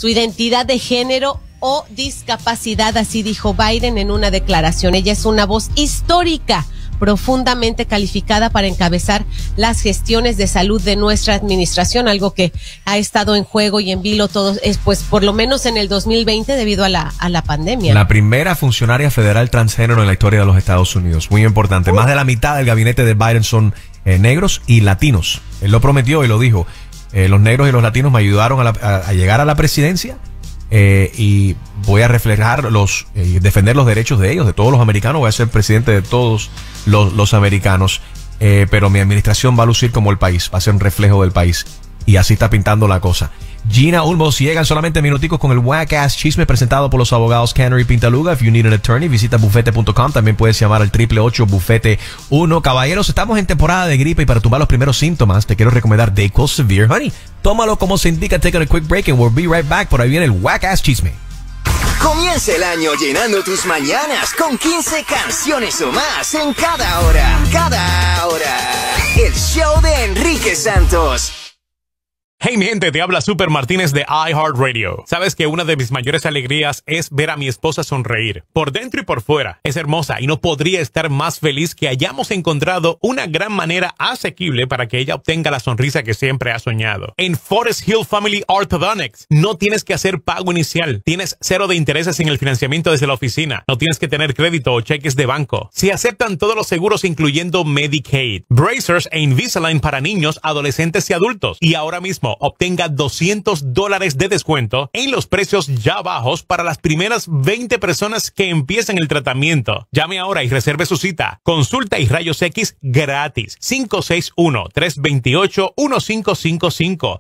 su identidad de género o discapacidad, así dijo Biden en una declaración. Ella es una voz histórica, profundamente calificada para encabezar las gestiones de salud de nuestra administración, algo que ha estado en juego y en vilo todos, pues por lo menos en el 2020 debido a la pandemia. La primera funcionaria federal transgénero en la historia de los Estados Unidos. Muy importante. Más de la mitad del gabinete de Biden son negros y latinos. Él lo prometió y lo dijo. Los negros y los latinos me ayudaron a llegar a la presidencia. Y voy a reflejar defender los derechos de ellos, de todos los americanos. Voy a ser presidente de todos los americanos, pero mi administración va a lucir como el país, va a ser un reflejo del país, y así está pintando la cosa. Gina Ulmos, llegan solamente minuticos con el Whack Ass Chisme presentado por los abogados Canary Pintaluga. If you need an attorney, visita bufete.com. También puedes llamar al 888-BUFETE-1. Caballeros, estamos en temporada de gripe y para tumbar los primeros síntomas te quiero recomendar Dayquil Severe Honey. Tómalo como se indica. Take a quick break and we'll be right back. Por ahí viene el Whack Ass Chisme. Comienza el año llenando tus mañanas con 15 canciones o más en cada hora. Cada hora. El show de Enrique Santos. Hey mi gente, te habla Super Martínez de iHeartRadio. Sabes que una de mis mayores alegrías es ver a mi esposa sonreír, por dentro y por fuera. Es hermosa y no podría estar más feliz que hayamos encontrado una gran manera asequible para que ella obtenga la sonrisa que siempre ha soñado. En Forest Hill Family Orthodontics no tienes que hacer pago inicial, tienes 0 de intereses en el financiamiento desde la oficina, no tienes que tener crédito o cheques de banco. Se aceptan todos los seguros incluyendo Medicaid, bracers e Invisalign para niños, adolescentes y adultos. Y ahora mismo obtenga $200 de descuento en los precios ya bajos para las primeras 20 personas que empiecen el tratamiento. Llame ahora y reserve su cita. Consulta y rayos X gratis. 561-328-1555.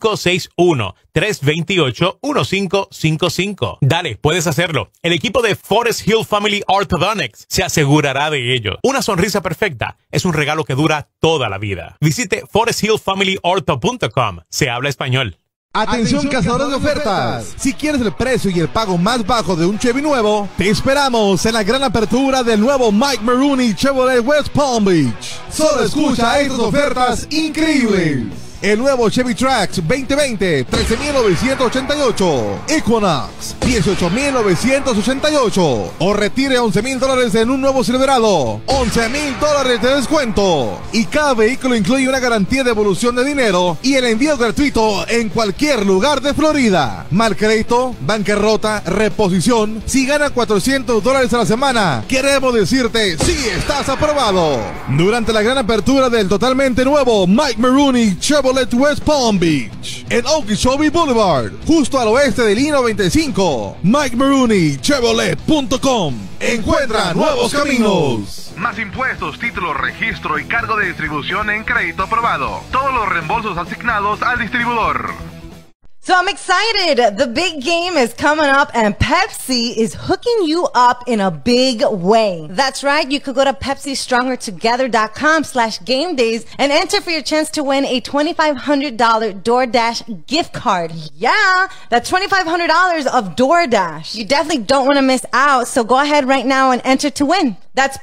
561-328-1555. Dale, puedes hacerlo. El equipo de Forest Hill Family Orthodontics se asegurará de ello. Una sonrisa perfecta es un regalo que dura toda la vida. Visite foresthillfamilyortho.com. Se habla español. Atención cazadores de ofertas. Si quieres el precio y el pago más bajo de un Chevy nuevo, te esperamos en la gran apertura del nuevo Mike Maroney Chevrolet West Palm Beach. Solo escucha estas ofertas increíbles. El nuevo Chevy Trax 2020, $13,988. Equinox, $18,988. O retire $11,000 en un nuevo Silverado, $11,000 de descuento. Y cada vehículo incluye una garantía de devolución de dinero y el envío gratuito en cualquier lugar de Florida. Mal crédito, bancarrota, reposición. Si gana $400 a la semana, queremos decirte sí estás aprobado. Durante la gran apertura del totalmente nuevo Mike Maroney Chevrolet West Palm Beach, en Okeechobee Boulevard, justo al oeste del I-95. Mike Maroney Chevrolet.com. Encuentra nuevos caminos. Más impuestos, títulos, registro y cargo de distribución en crédito aprobado. Todos los reembolsos asignados al distribuidor. So I'm excited. The big game is coming up and Pepsi is hooking you up in a big way. That's right. You could go to PepsiStrongerTogether.com/gamedays and enter for your chance to win a $2,500 DoorDash gift card. Yeah, that's $2,500 of DoorDash. You definitely don't want to miss out. So go ahead right now and enter to win. That's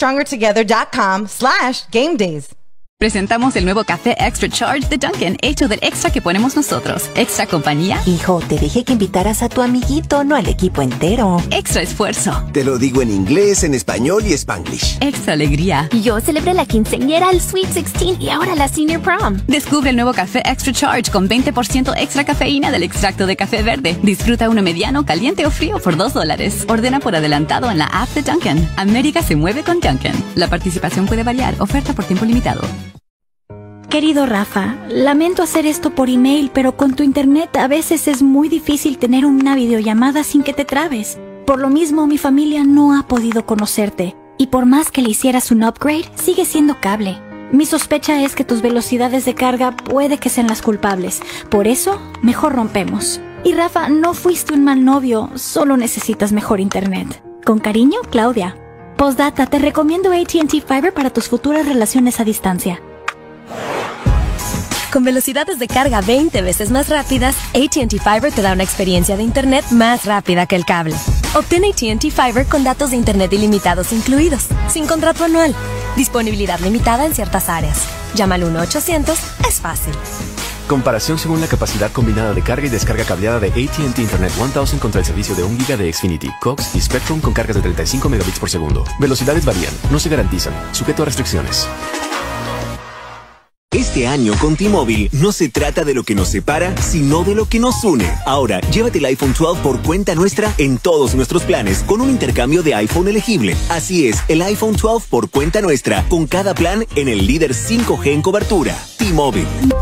PepsiStrongerTogether.com/gamedays. Presentamos el nuevo café Extra Charge de Dunkin', hecho del extra que ponemos nosotros. Extra compañía. Hijo, te dije que invitaras a tu amiguito, no al equipo entero. Extra esfuerzo. Te lo digo en inglés, en español y Spanglish. Extra alegría. Yo celebré la quinceañera, el Sweet 16 y ahora la Senior Prom. Descubre el nuevo café Extra Charge con 20% extra cafeína del extracto de café verde. Disfruta uno mediano, caliente o frío por $2. Ordena por adelantado en la app de Dunkin'. América se mueve con Dunkin'. La participación puede variar. Oferta por tiempo limitado. Querido Rafa, lamento hacer esto por email, pero con tu internet a veces es muy difícil tener una videollamada sin que te trabes. Por lo mismo, mi familia no ha podido conocerte. Y por más que le hicieras un upgrade, sigue siendo cable. Mi sospecha es que tus velocidades de carga puede que sean las culpables. Por eso, mejor rompemos. Y Rafa, no fuiste un mal novio, solo necesitas mejor internet. Con cariño, Claudia. Postdata, te recomiendo AT&T Fiber para tus futuras relaciones a distancia. Con velocidades de carga 20 veces más rápidas, AT&T Fiber te da una experiencia de internet más rápida que el cable. Obtén AT&T Fiber con datos de internet ilimitados incluidos, sin contrato anual. Disponibilidad limitada en ciertas áreas. Llama al 1-800, es fácil. Comparación según la capacidad combinada de carga y descarga cableada de AT&T Internet 1000 contra el servicio de 1 GB de Xfinity, Cox y Spectrum con cargas de 35 megabits por segundo. Velocidades varían, no se garantizan, sujeto a restricciones. Este año con T-Mobile no se trata de lo que nos separa, sino de lo que nos une. Ahora, llévate el iPhone 12 por cuenta nuestra en todos nuestros planes con un intercambio de iPhone elegible. Así es, el iPhone 12 por cuenta nuestra, con cada plan en el líder 5G en cobertura. T-Mobile.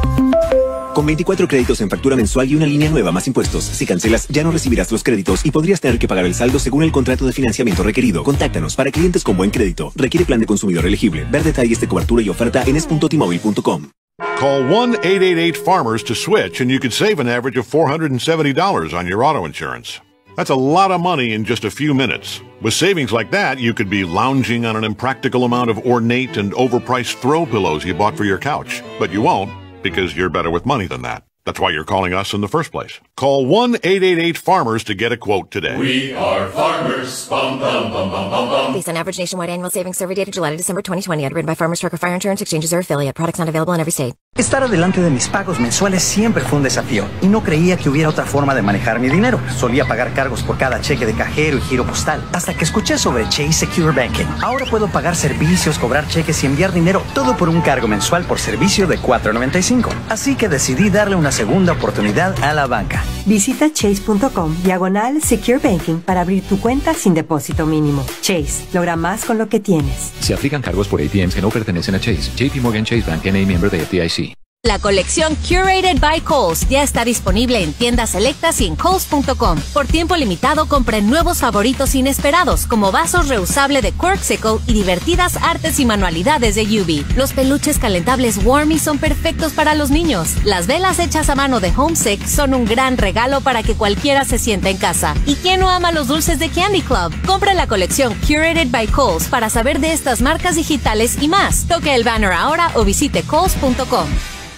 Con 24 créditos en factura mensual y una línea nueva más impuestos. Si cancelas, ya no recibirás los créditos y podrías tener que pagar el saldo según el contrato de financiamiento requerido. Contáctanos para clientes con buen crédito. Requiere plan de consumidor elegible. Ver detalles de cobertura y oferta en es.tmobile.com. Call 1-888-FARMERS to switch and you could save an average of $470 on your auto insurance. That's a lot of money in just a few minutes. With savings like that, you could be lounging on an impractical amount of ornate and overpriced throw pillows you bought for your couch. But you won't, because you're better with money than that. That's why you're calling us in the first place. Call 1-888-FARMERS to get a quote today. We are farmers. Bum, bum, bum, bum, bum, bum. Based on average nationwide annual savings survey data July to December 2020, underwritten by Farmers Trucker Fire Insurance Exchanges or affiliate. Products not available in every state. Estar adelante de mis pagos mensuales siempre fue un desafío y no creía que hubiera otra forma de manejar mi dinero. Solía pagar cargos por cada cheque de cajero y giro postal, hasta que escuché sobre Chase Secure Banking. Ahora puedo pagar servicios, cobrar cheques y enviar dinero, todo por un cargo mensual por servicio de $4.95. Así que decidí darle una segunda oportunidad a la banca. Visita chase.com/Secure Banking para abrir tu cuenta sin depósito mínimo. Chase, logra más con lo que tienes. Se aplican cargos por ATMs que no pertenecen a Chase. JP Morgan Chase Bank N.A. miembro de FDIC. La colección Curated by Kohl's ya está disponible en tiendas selectas y en Kohls.com. Por tiempo limitado, compren nuevos favoritos inesperados, como vasos reusable de Quirksicle y divertidas artes y manualidades de Yubi. Los peluches calentables Warmy son perfectos para los niños. Las velas hechas a mano de Homesick son un gran regalo para que cualquiera se sienta en casa. ¿Y quién no ama los dulces de Candy Club? Compre la colección Curated by Kohl's para saber de estas marcas digitales y más. Toque el banner ahora o visite Kohls.com.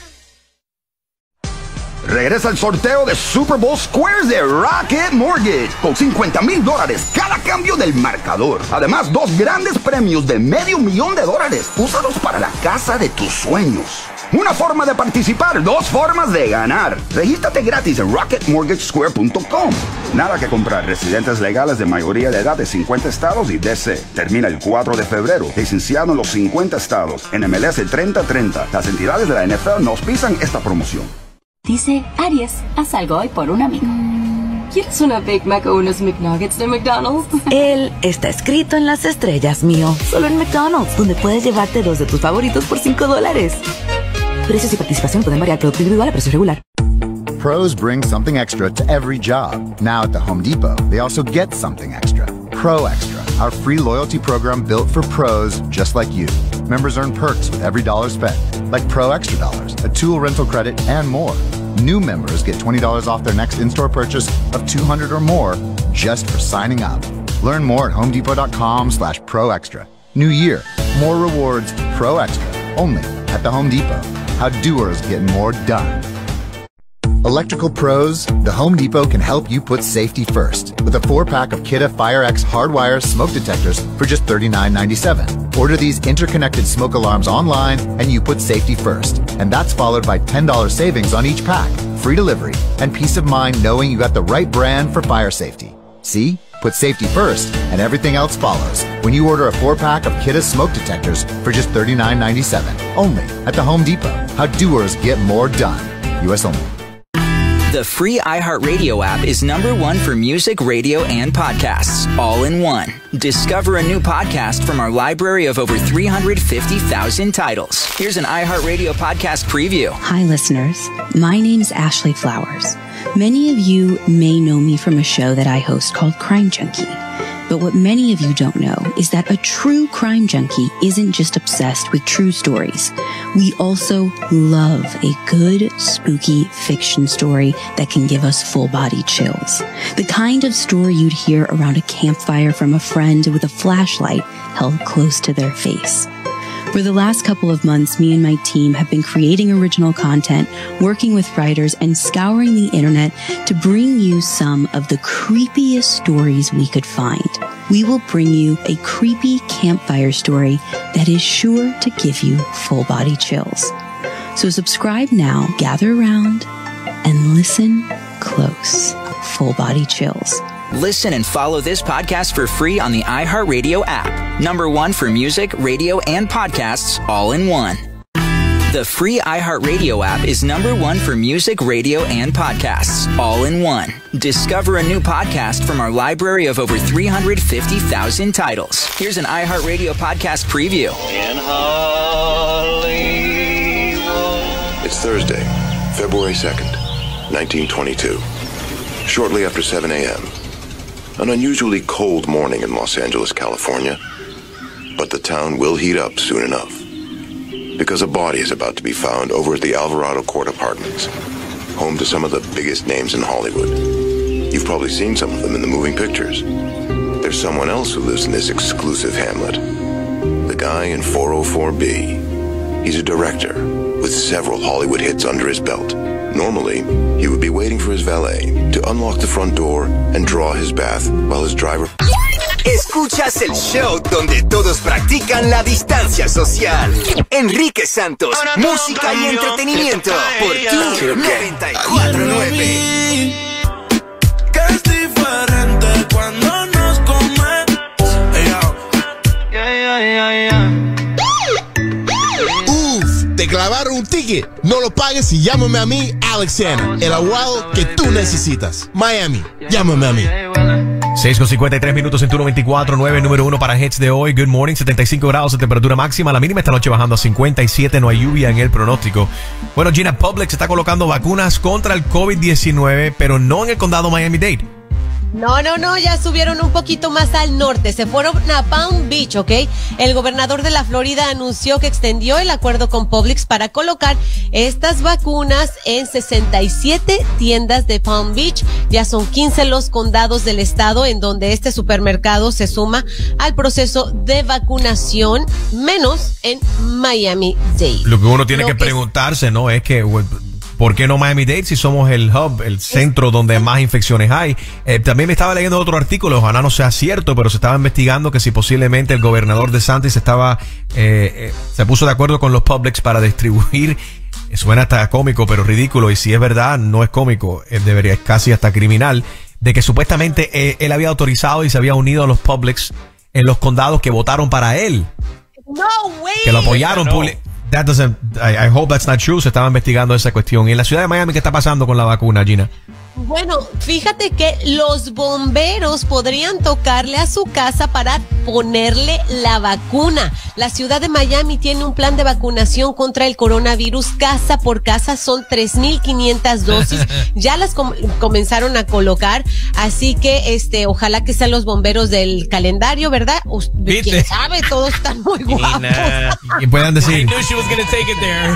Regresa el sorteo de Super Bowl Squares de Rocket Mortgage con $50,000 cada cambio del marcador. Además, 2 grandes premios de $500,000. Úsalos para la casa de tus sueños. Una forma de participar, 2 formas de ganar. Regístrate gratis en rocketmortgagesquare.com. Nada que comprar. Residentes legales de mayoría de edad de 50 estados y DC. Termina el 4 de febrero. Licenciado en los 50 estados. En MLS 3030. Las entidades de la NFL no auspician esta promoción. Dice, Aries, haz algo hoy por un amigo. ¿Quieres una Big Mac o unos McNuggets de McDonald's? Él está escrito en las estrellas, mío. Solo en McDonald's, donde puedes llevarte 2 de tus favoritos por $5. Precios y participación pueden variar. Producto individual a precio regular. Pros bring something extra to every job. Now at the Home Depot, they also get something extra. Pro Extra, our free loyalty program built for pros just like you. Members earn perks with every dollar spent, like Pro Extra Dollars, a tool rental credit, and more. New members get $20 off their next in-store purchase of $200 or more just for signing up. Learn more at homedepot.com/Pro Extra. New year, more rewards, Pro Extra, only at the Home Depot. How doers get more done. Electrical pros, the Home Depot can help you put safety first with a 4-pack of Kidde FireX hardwire smoke detectors for just $39.97. Order these interconnected smoke alarms online and you put safety first. And that's followed by $10 savings on each pack, free delivery, and peace of mind knowing you got the right brand for fire safety. See? Put safety first and everything else follows when you order a 4-pack of Kidde smoke detectors for just $39.97. Only at the Home Depot. How doers get more done. U.S. only. The free iHeartRadio app is #1 for music, radio, and podcasts, all in one. Discover a new podcast from our library of over 350,000 titles. Here's an iHeartRadio podcast preview. Hi, listeners. My name's Ashley Flowers. Many of you may know me from a show that I host called Crime Junkie. But what many of you don't know is that a true crime junkie isn't just obsessed with true stories. We also love a good, spooky fiction story that can give us full-body chills. The kind of story you'd hear around a campfire from a friend with a flashlight held close to their face. For the last couple of months, me and my team have been creating original content, working with writers, and scouring the internet to bring you some of the creepiest stories we could find. We will bring you a creepy campfire story that is sure to give you full-body chills. So subscribe now, gather around, and listen close. Full body chills. Listen and follow this podcast for free on the iHeartRadio app. #1 for music, radio, and podcasts all in one. The free iHeartRadio app is #1 for music, radio, and podcasts all in one. Discover a new podcast from our library of over 350,000 titles. Here's an iHeartRadio podcast preview. In Hollywood. It's Thursday, February 2nd, 1922. Shortly after 7 a.m., an unusually cold morning in Los Angeles, California. But the town will heat up soon enough, because a body is about to be found over at the Alvarado Court Apartments, home to some of the biggest names in Hollywood. You've probably seen some of them in the moving pictures. There's someone else who lives in this exclusive hamlet. The guy in 404B. He's a director with several Hollywood hits under his belt. Normally, he would be waiting for his valet to unlock the front door and draw his bath while his driver... Escuchas el show donde todos practican la distancia social. Enrique Santos, música y entretenimiento por King 94.9. Que es diferente cuando nos comen. Te clavaron un ticket. No lo pagues y llámame a mí, Alexander, el abogado que tú necesitas. Miami, llámame a mí. 6:53 minutos en turno 24.9, número 1 para Hits de hoy. Good morning, 75 grados de temperatura máxima. La mínima esta noche bajando a 57. No hay lluvia en el pronóstico. Bueno, Gina, Publix está colocando vacunas contra el COVID-19, pero no en el condado Miami-Dade. No, ya subieron un poquito más al norte, se fueron a Palm Beach, ¿ok? El gobernador de la Florida anunció que extendió el acuerdo con Publix para colocar estas vacunas en 67 tiendas de Palm Beach. Ya son 15 los condados del estado en donde este supermercado se suma al proceso de vacunación, menos en Miami-Dade. Lo que uno tiene que preguntarse, ¿no? Es que... ¿por qué no Miami-Dade si somos el hub, el centro donde más infecciones hay? También me estaba leyendo otro artículo, ojalá no sea cierto, pero se estaba investigando que si posiblemente el gobernador DeSantis se puso de acuerdo con los Publix para distribuir, suena hasta cómico pero ridículo, y si es verdad no es cómico, debería, es casi hasta criminal, de que supuestamente él había autorizado y se había unido a los Publix en los condados que votaron para él. No way. Que lo apoyaron. I hope that's not true. Se estaba investigando esa cuestión. ¿Y en la ciudad de Miami qué está pasando con la vacuna, Gina? Bueno, fíjate que los bomberos podrían tocarle a su casa para ponerle la vacuna. La ciudad de Miami tiene un plan de vacunación contra el coronavirus casa por casa. Son 3,500 dosis. Ya las comenzaron a colocar. Así que ojalá que sean los bomberos del calendario, ¿verdad? ¿Quién sabe? Todos están muy guapos. Y puedan decir... I knew she was gonna take it there.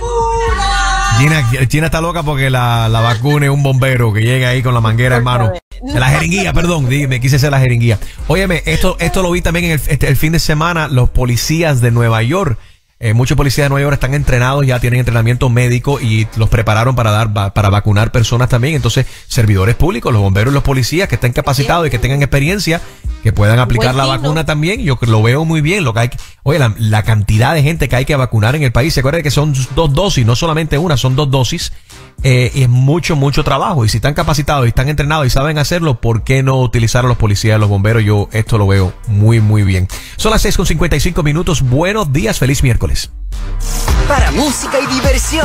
Gina está loca porque la vacune un bombero que llega ahí con la manguera en mano. La jeringuilla, perdón, me quise hacer la jeringuilla. Óyeme, esto lo vi también en el fin de semana. Los policías de Nueva York, muchos policías de Nueva York están entrenados, ya tienen entrenamiento médico y los prepararon para vacunar personas también. Entonces, servidores públicos, los bomberos y los policías que estén capacitados y que tengan experiencia, que puedan aplicar la vacuna también. Yo lo veo muy bien. La cantidad de gente que hay que vacunar en el país. Se acuerdan que son 2 dosis, no solamente una, son 2 dosis. Y es mucho trabajo. Y si están capacitados y están entrenados y saben hacerlo, ¿por qué no utilizar a los policías y los bomberos? Yo esto lo veo muy bien. Son las 6:55 minutos. Buenos días, feliz miércoles. Para música y diversión.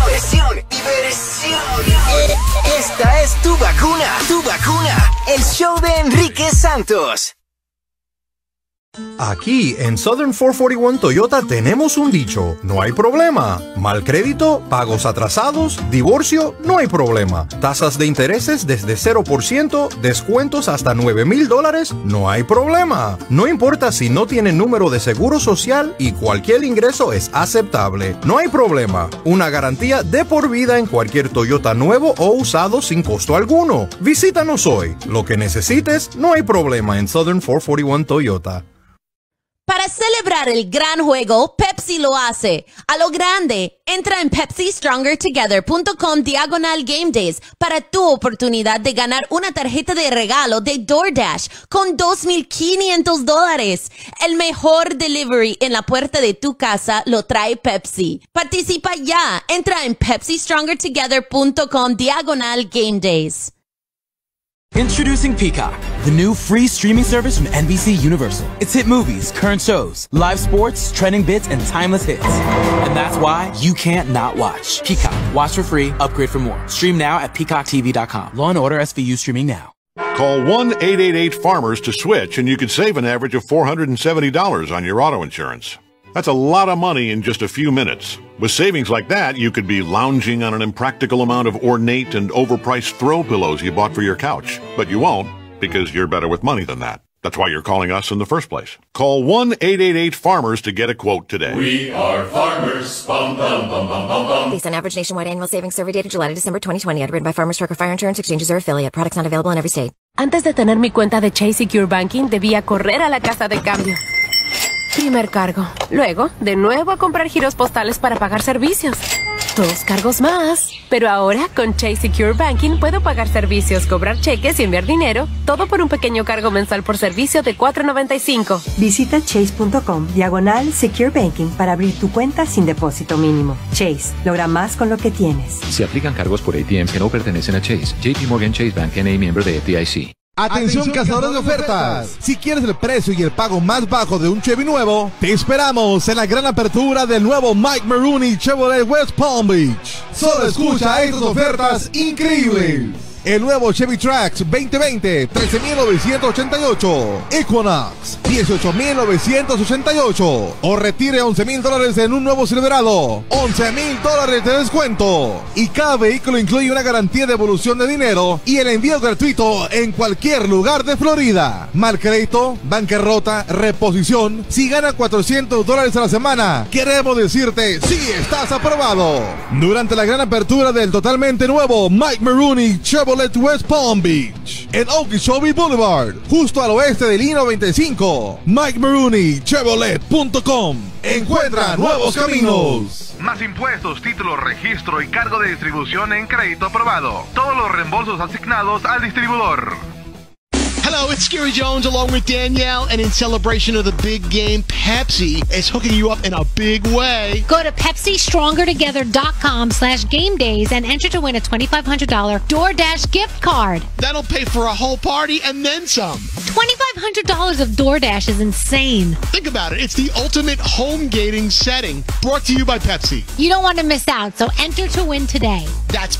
Esta es tu vacuna. El show de Enrique Santos. Aquí en Southern 441 Toyota tenemos un dicho: no hay problema. Mal crédito, pagos atrasados, divorcio, no hay problema. Tasas de intereses desde 0%, descuentos hasta $9,000, no hay problema. No importa si no tiene número de seguro social y cualquier ingreso es aceptable. No hay problema. Una garantía de por vida en cualquier Toyota nuevo o usado sin costo alguno. Visítanos hoy. Lo que necesites, no hay problema en Southern 441 Toyota. Para celebrar el gran juego, Pepsi lo hace. A lo grande, entra en PepsiStrongerTogether.com/Game Days para tu oportunidad de ganar una tarjeta de regalo de DoorDash con $2,500. El mejor delivery en la puerta de tu casa lo trae Pepsi. Participa ya. Entra en PepsiStrongerTogether.com/Game Days. Introducing Peacock, the new free streaming service from NBC Universal. It's hit movies, current shows, live sports, trending bits, and timeless hits. And that's why you can't not watch. Peacock. Watch for free, upgrade for more. Stream now at peacocktv.com. Law & Order SVU streaming now. Call 1-888-FARMERS to switch and you could save an average of $470 on your auto insurance. That's a lot of money in just a few minutes. With savings like that, you could be lounging on an impractical amount of ornate and overpriced throw pillows you bought for your couch. But you won't, because you're better with money than that. That's why you're calling us in the first place. Call 1-888-FARMERS to get a quote today. We are farmers. Bum, bum, bum, bum, bum, bum. Based on average nationwide annual savings survey data July to December 2020. Underwritten by Farmers Trucker Fire Insurance Exchanges or affiliate. Products not available in every state. Antes de tener mi cuenta de Chase Secure Banking, debía correr a la casa de cambio. Primer cargo. Luego, de nuevo a comprar giros postales para pagar servicios. 2 cargos más. Pero ahora, con Chase Secure Banking, puedo pagar servicios, cobrar cheques y enviar dinero, todo por un pequeño cargo mensual por servicio de $4.95. Visita chase.com/Secure Banking para abrir tu cuenta sin depósito mínimo. Chase, logra más con lo que tienes. Se aplican cargos por ATMs que no pertenecen a Chase. JP Morgan Chase Bank N.A. miembro de FDIC. Atención cazadores de ofertas, si quieres el precio y el pago más bajo de un Chevy nuevo, te esperamos en la gran apertura del nuevo Mike Maroney Chevrolet West Palm Beach. Solo escucha estas ofertas increíbles. El nuevo Chevy Trax 2020, $13,988. Equinox, $18,988. O retire $11,000 en un nuevo Silverado, $11,000 de descuento. Y cada vehículo incluye una garantía de devolución de dinero y el envío gratuito en cualquier lugar de Florida. Mal crédito, bancarrota, reposición. Si gana $400 a la semana, queremos decirte sí estás aprobado. Durante la gran apertura del totalmente nuevo Mike Maroney Chevrolet West Palm Beach, en Okeechobee Boulevard, justo al oeste del I-95. MikeMaroneyChevrolet.com. Encuentra nuevos caminos. Más impuestos, títulos, registro y cargo de distribución en crédito aprobado. Todos los reembolsos asignados al distribuidor. Hello, it's Scary Jones along with Danielle, and in celebration of the big game, Pepsi is hooking you up in a big way. Go to PepsiStrongerTogether.com/Game Days and enter to win a $2,500 DoorDash gift card. That'll pay for a whole party and then some. $2,500 of DoorDash is insane. Think about it. It's the ultimate home gating setting. Brought to you by Pepsi. You don't want to miss out, so enter to win today. That's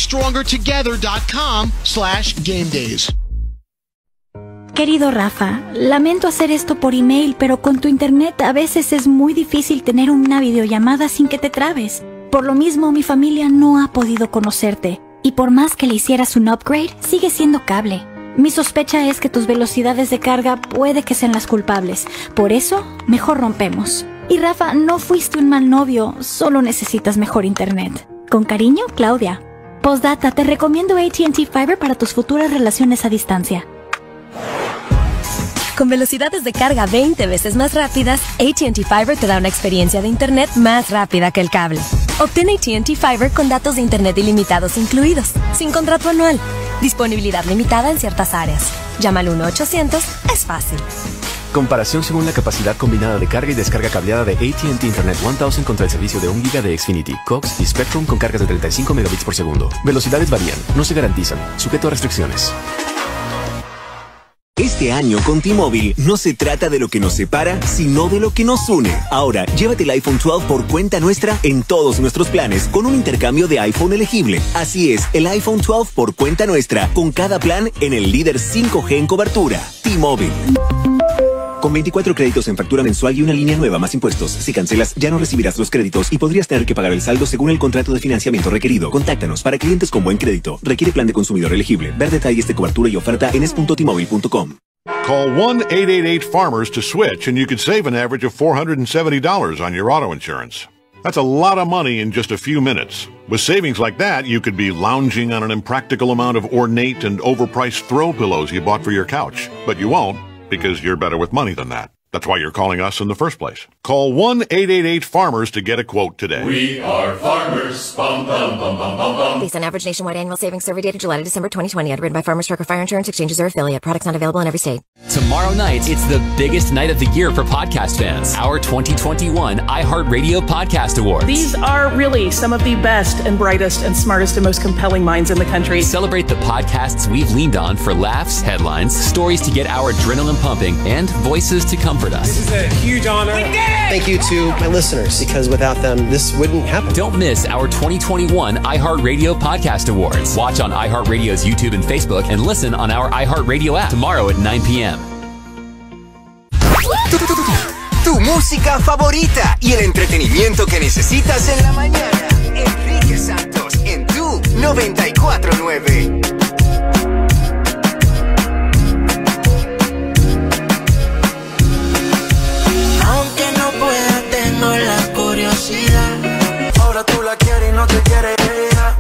PepsiStrongerTogether.com/Game Days. Querido Rafa, lamento hacer esto por email, pero con tu internet a veces es muy difícil tener una videollamada sin que te trabes. Por lo mismo, mi familia no ha podido conocerte, y por más que le hicieras un upgrade, sigue siendo cable. Mi sospecha es que tus velocidades de carga puede que sean las culpables. Por eso, mejor rompemos. Y Rafa, no fuiste un mal novio, solo necesitas mejor internet. Con cariño, Claudia. Postdata, te recomiendo AT&T Fiber para tus futuras relaciones a distancia. Con velocidades de carga 20 veces más rápidas, AT&T Fiber te da una experiencia de internet más rápida que el cable. Obtén AT&T Fiber con datos de internet ilimitados incluidos, sin contrato anual. Disponibilidad limitada en ciertas áreas. Llama al 1-800, es fácil. Comparación según la capacidad combinada de carga y descarga cableada de AT&T Internet 1000 contra el servicio de 1 GB de Xfinity, Cox y Spectrum con cargas de 35 megabits por segundo. Velocidades varían, no se garantizan, sujeto a restricciones. Este año con T-Mobile no se trata de lo que nos separa, sino de lo que nos une. Ahora, llévate el iPhone 12 por cuenta nuestra en todos nuestros planes con un intercambio de iPhone elegible. Así es, el iPhone 12 por cuenta nuestra, con cada plan en el líder 5G en cobertura. T-Mobile. Con 24 créditos en factura mensual y una línea nueva más impuestos. Si cancelas, ya no recibirás los créditos y podrías tener que pagar el saldo según el contrato de financiamiento requerido. Contáctanos para clientes con buen crédito. Requiere plan de consumidor elegible. Ver detalles de cobertura y oferta en es.tmobile.com. Call 1-888-FARMERS to switch and you could save an average of $470 on your auto insurance. That's a lot of money in just a few minutes. With savings like that, you could be lounging on an impractical amount of ornate and overpriced throw pillows you bought for your couch. But you won't, because you're better with money than that. That's why you're calling us in the first place. Call 1-888-FARMERS to get a quote today. We are farmers. Bum, bum, bum, bum, bum, bum. Based on average nationwide annual savings survey data July to December 2020. Underwritten by Farmers Trucker Fire Insurance Exchanges or affiliate. Products not available in every state. Tomorrow night, it's the biggest night of the year for podcast fans. Our 2021 iHeartRadio Podcast Awards. These are really some of the best and brightest and smartest and most compelling minds in the country. Celebrate the podcasts we've leaned on for laughs, headlines, stories to get our adrenaline pumping, and voices to comfort us. This is a huge honor. We did it! Thank you to my listeners, because without them, this wouldn't happen. Don't miss our 2021 iHeartRadio Podcast Awards. Watch on iHeartRadio's YouTube and Facebook and listen on our iHeartRadio app tomorrow at 9 p.m. Tu música favorita y el entretenimiento que necesitas en la mañana. Enrique Santos en Tu 94.9. Aunque no pueda, tengo la curiosidad. Ahora tú la quieres y no te quieres ella.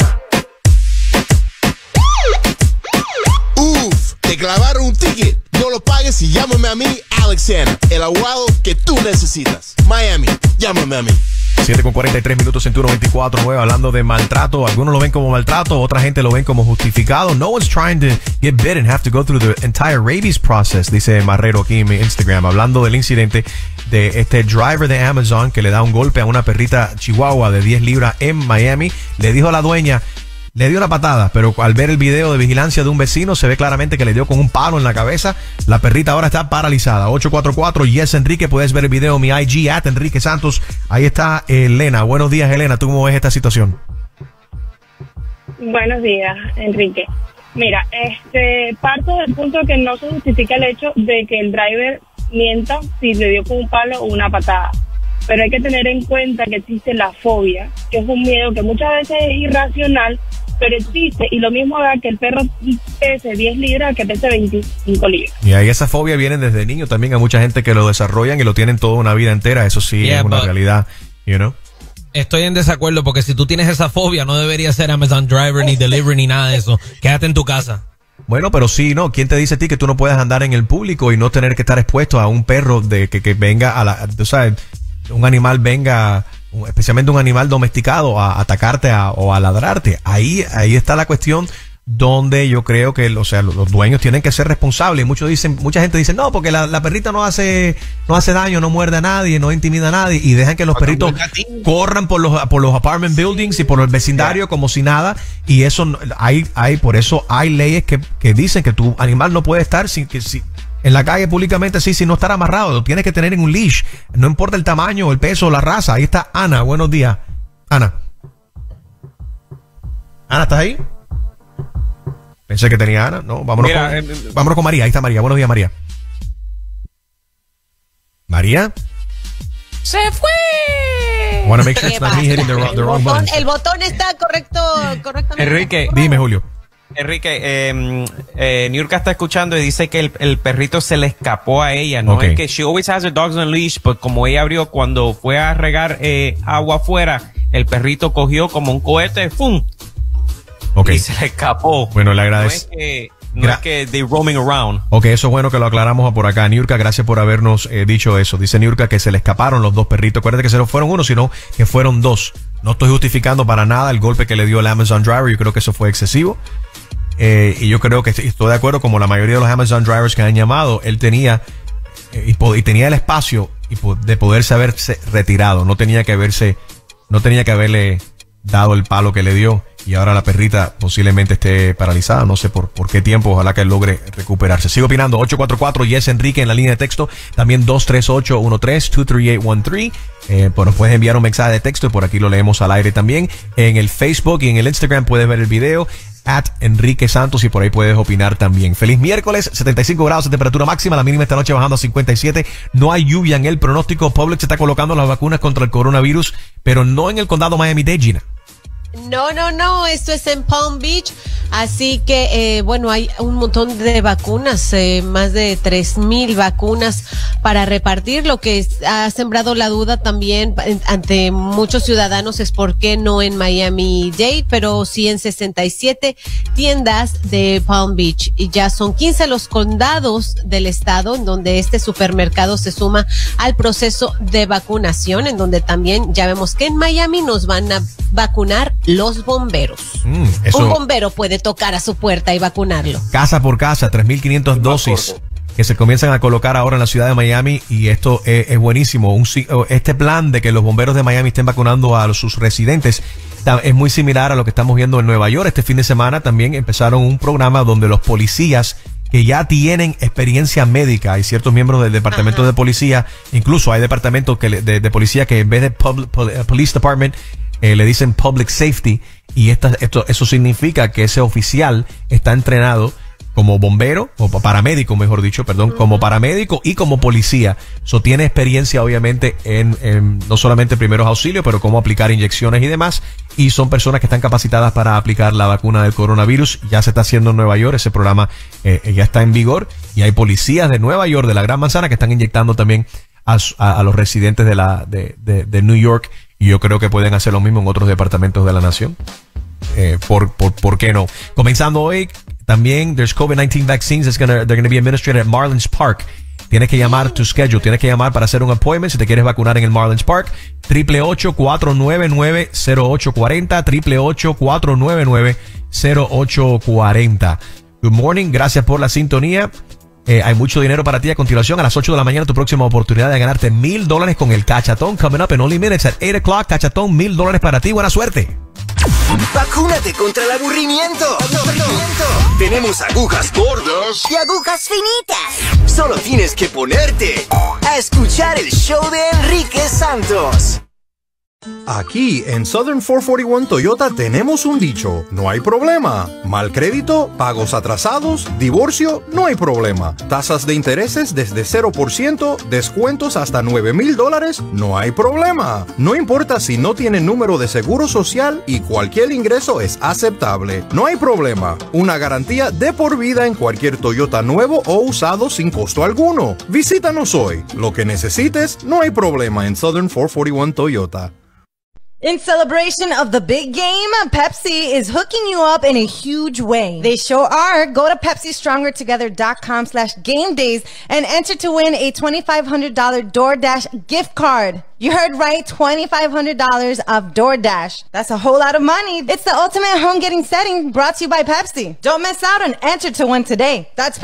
Uf, te clavaron un ticket. No lo pagues y llámame a mí, Alexander, el abogado que tú necesitas. Miami, llámame a mí. 7:43 en Tu 94.9, hablando de maltrato. Algunos lo ven como maltrato, otra gente lo ven como justificado. No one's trying to get bit and have to go through the entire rabies process, dice Marrero aquí en mi Instagram, hablando del incidente de este driver de Amazon que le da un golpe a una perrita chihuahua de 10 libras en Miami. Le dijo a la dueña, le dio una patada, pero al ver el video de vigilancia de un vecino se ve claramente que le dio con un palo en la cabeza. La perrita ahora está paralizada. 844 Yes Enrique, puedes ver el video en mi IG @Enrique Santos. Ahí está Elena. Buenos días, Elena. ¿Tú cómo ves esta situación? Buenos días, Enrique. Mira, parto del punto que no se justifica el hecho de que el driver mienta si le dio con un palo o una patada. Pero hay que tener en cuenta que existe la fobia, que es un miedo que muchas veces es irracional, pero existe, y lo mismo da que el perro pese 10 libras que pese 25 libras. Y ahí esa fobia viene desde niño también. Hay mucha gente que lo desarrollan y lo tienen toda una vida entera. Eso sí es una realidad, you know. Estoy en desacuerdo porque si tú tienes esa fobia no deberías ser Amazon Driver ni Delivery ni nada de eso. Quédate en tu casa. Bueno, pero sí, ¿no? ¿Quién te dice a ti que tú no puedes andar en el público y no tener que estar expuesto a un perro de que venga a la... Tú sabes, un animal venga, especialmente un animal domesticado, a atacarte o a ladrarte. Ahí está la cuestión donde yo creo que los dueños tienen que ser responsables. Mucha gente dice, no, porque la perrita no hace daño, no muerde a nadie, no intimida a nadie, y dejan que los perritos corran por los apartment buildings y por el vecindario como si nada. Y eso por eso hay leyes que dicen que tu animal no puede estar en la calle públicamente si no estar amarrado. Lo tienes que tener en un leash. No importa el tamaño, el peso, la raza. Ahí está Ana. Buenos días. Ana, ¿estás ahí? Pensé que tenía Ana. No, vámonos con María. Ahí está María. Buenos días, María. ¿María? ¡Se fue! Wanna make sure it's not me hitting the wrong button. El botón está correctamente. Enrique. Dime, Julio. Enrique, Niurka está escuchando y dice que el perrito se le escapó a ella, ¿no? Es que she always has her dogs on leash, pues como ella abrió cuando fue a regar agua afuera, el perrito cogió como un cohete, ¡fum! Y se le escapó. Bueno, le agradezco. No es que they roaming around. Ok, eso es bueno que lo aclaramos por acá. Niurka, gracias por habernos dicho eso. Dice Niurka que se le escaparon los dos perritos. Acuérdate que se no fueron uno, sino que fueron dos. No estoy justificando para nada el golpe que le dio el Amazon Driver. Yo creo que eso fue excesivo. Y yo creo que estoy de acuerdo, como la mayoría de los Amazon Drivers que han llamado, él tenía y tenía el espacio de poderse haberse retirado. No tenía que haberle dado el palo que le dio, y ahora la perrita posiblemente esté paralizada. No sé por qué tiempo. Ojalá que él logre recuperarse. Sigo opinando. 844 Yes Enrique en la línea de texto. También 238-13-23813. Pues nos puedes enviar un mensaje de texto y por aquí lo leemos al aire también. En el Facebook y en el Instagram puedes ver el video @Enrique Santos y por ahí puedes opinar también. Feliz miércoles. 75 grados de temperatura máxima. La mínima esta noche bajando a 57. No hay lluvia en el pronóstico. Publix está colocando las vacunas contra el coronavirus, pero no en el condado Miami-Dade, Gina. No, esto es en Palm Beach. Así que, bueno, hay un montón de vacunas, más de 3,000 vacunas para repartir. Lo que ha sembrado la duda también ante muchos ciudadanos es por qué no en Miami-Dade, pero sí en 67 tiendas de Palm Beach. Y ya son 15 los condados del estado en donde este supermercado se suma al proceso de vacunación, en donde también ya vemos que en Miami nos van a vacunar los bomberos. Un bombero puede tocar a su puerta y vacunarlo. Casa por casa, 3.500 dosis que se comienzan a colocar ahora en la ciudad de Miami, y esto es buenísimo. Este plan de que los bomberos de Miami estén vacunando a sus residentes es muy similar a lo que estamos viendo en Nueva York. Este fin de semana también empezaron un programa donde los policías que ya tienen experiencia médica, hay ciertos miembros del departamento de policía, incluso hay departamentos de policía que en vez de Police Department le dicen Public Safety, y eso significa que ese oficial está entrenado como bombero, o paramédico, mejor dicho, como paramédico y como policía. Tiene experiencia, obviamente, en no solamente primeros auxilios, pero cómo aplicar inyecciones y demás. Y son personas que están capacitadas para aplicar la vacuna del coronavirus. Ya se está haciendo en Nueva York, ese programa ya está en vigor. Y hay policías de Nueva York, de la Gran Manzana, que están inyectando también a los residentes de New York. Y yo creo que pueden hacer lo mismo en otros departamentos de la nación. ¿Por qué no? Comenzando hoy, también there's COVID-19 vaccines they're gonna be administered at Marlins Park. Tienes que llamar to schedule, tienes que llamar para hacer un appointment si te quieres vacunar en el Marlins Park. 888-499-0840, 888-499-0840. Good morning, gracias por la sintonía. Hay mucho dinero para ti. A continuación, a las 8 de la mañana, tu próxima oportunidad de ganarte $1,000 con el Cachatón. Coming up in only minutes at 8 o'clock. Cachatón, $1,000 para ti. Buena suerte. Vacúnate contra el aburrimiento. Tenemos agujas gordas y agujas finitas. Solo tienes que ponerte a escuchar el show de Enrique Santos. Aquí en Southern 441 Toyota tenemos un dicho: no hay problema. Mal crédito, pagos atrasados, divorcio, no hay problema. Tasas de intereses desde 0%, descuentos hasta $9,000, no hay problema. No importa si no tiene número de seguro social y cualquier ingreso es aceptable. No hay problema. Una garantía de por vida en cualquier Toyota nuevo o usado sin costo alguno. Visítanos hoy. Lo que necesites, no hay problema en Southern 441 Toyota. In celebration of the big game, Pepsi is hooking you up in a huge way. They sure are. Go to PepsiStrongerTogether.com/gamedays and enter to win a $2,500 DoorDash gift card. You heard right, $2,500 of DoorDash. That's a whole lot of money. It's the ultimate home getting setting, brought to you by Pepsi. Don't miss out and enter to win today. That's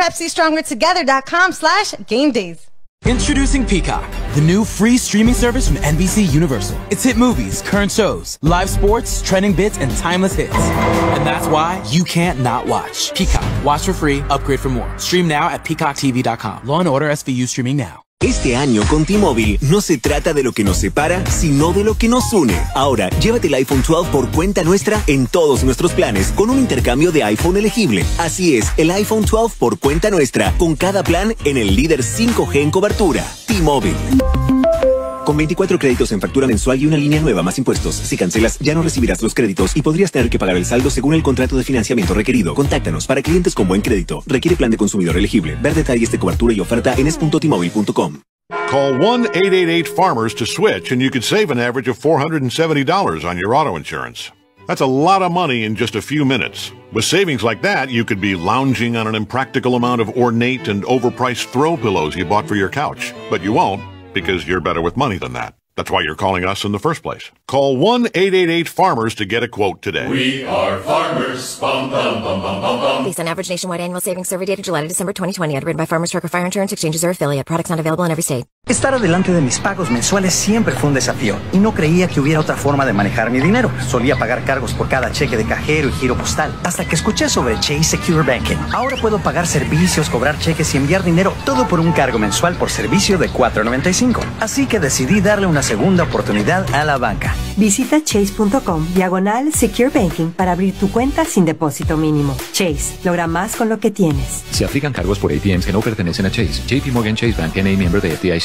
PepsiStrongerTogether.com/gamedays. Introducing Peacock, the new free streaming service from NBC Universal. It's hit movies, current shows, live sports, trending bits, and timeless hits. And that's why you can't not watch. Peacock. Watch for free, upgrade for more. Stream now at peacocktv.com. Law & Order SVU streaming now. Este año con T-Mobile no se trata de lo que nos separa, sino de lo que nos une. Ahora, llévate el iPhone 12 por cuenta nuestra en todos nuestros planes con un intercambio de iPhone elegible. Así es, el iPhone 12 por cuenta nuestra, con cada plan en el líder 5G en cobertura. T-Mobile. Con 24 créditos en factura mensual y una línea nueva más impuestos. Si cancelas, ya no recibirás los créditos y podrías tener que pagar el saldo según el contrato de financiamiento requerido. Contáctanos para clientes con buen crédito. Requiere plan de consumidor elegible. Ver detalles de cobertura y oferta en es.tmobile.com. Call 1-888-FARMERS to switch and you could save an average of $470 on your auto insurance. That's a lot of money in just a few minutes. With savings like that, you could be lounging on an impractical amount of ornate and overpriced throw pillows you bought for your couch. But you won't, because you're better with money than that. That's why you're calling us in the first place. Call 1-888-FARMERS to get a quote today. We are farmers. Bum, bum, bum, bum, bum, bum. Based on average nationwide annual savings survey data July to December 2020. Underwritten by Farmers Trucker Fire Insurance Exchanges or affiliate. Products not available in every state. Estar adelante de mis pagos mensuales siempre fue un desafío y no creía que hubiera otra forma de manejar mi dinero. Solía pagar cargos por cada cheque de cajero y giro postal, hasta que escuché sobre Chase Secure Banking. Ahora puedo pagar servicios, cobrar cheques y enviar dinero, todo por un cargo mensual por servicio de $4.95. Así que decidí darle una segunda oportunidad a la banca. Visita chase.com/Secure Banking para abrir tu cuenta sin depósito mínimo. Chase, logra más con lo que tienes. Se aplican cargos por ATMs que no pertenecen a Chase. JP Morgan Chase Bank N.A. miembro de FDIC.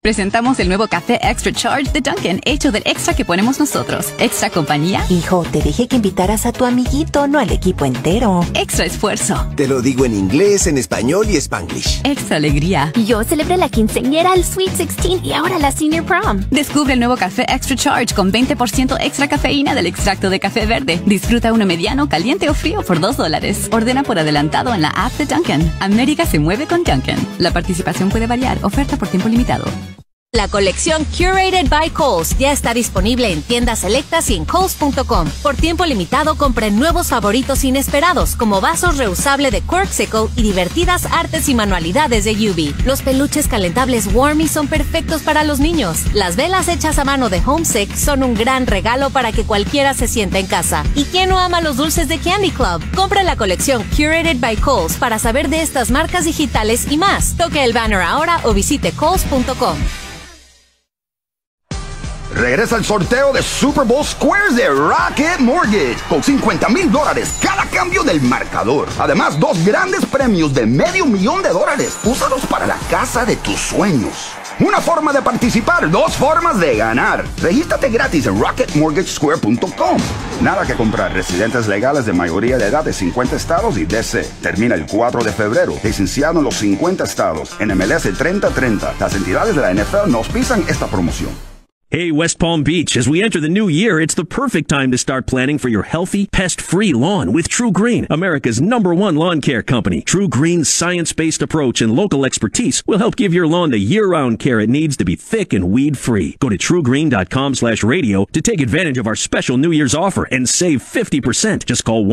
Presentamos el nuevo café Extra Charge de Dunkin', hecho del extra que ponemos nosotros. Extra compañía. Hijo, te dije que invitaras a tu amiguito, no al equipo entero. Extra esfuerzo. Te lo digo en inglés, en español y Spanglish. Extra alegría. Yo celebré la quinceañera, el Sweet 16 y ahora la Senior Prom. Descubre el nuevo café Extra Charge con 20% extra cafeína del extracto de café verde. Disfruta uno mediano, caliente o frío por $2. Ordena por adelantado en la app de Dunkin'. América se mueve con Dunkin'. La participación puede variar. Oferta por tiempo limitado. La colección Curated by Kohl's ya está disponible en tiendas selectas y en Kohls.com. Por tiempo limitado, compren nuevos favoritos inesperados, como vasos reusable de Quirksicle y divertidas artes y manualidades de Yubi. Los peluches calentables Warmy son perfectos para los niños. Las velas hechas a mano de Homesick son un gran regalo para que cualquiera se sienta en casa. ¿Y quién no ama los dulces de Candy Club? Compre la colección Curated by Kohl's para saber de estas marcas digitales y más. Toque el banner ahora o visite Kohls.com. Regresa el sorteo de Super Bowl Squares de Rocket Mortgage con $50,000 cada cambio del marcador. Además, 2 grandes premios de $500,000. Úsalos para la casa de tus sueños. Una forma de participar, 2 formas de ganar. Regístrate gratis en rocketmortgagesquare.com. Nada que comprar. Residentes legales de mayoría de edad de 50 estados y DC. Termina el 4 de febrero. Licenciado en los 50 estados. En MLS 3030. Las entidades de la NFL no auspician esta promoción. Hey, West Palm Beach, as we enter the new year, it's the perfect time to start planning for your healthy, pest-free lawn with True Green, America's #1 lawn care company. True Green's science-based approach and local expertise will help give your lawn the year-round care it needs to be thick and weed-free. Go to truegreen.com/radio to take advantage of our special New Year's offer and save 50%. Just call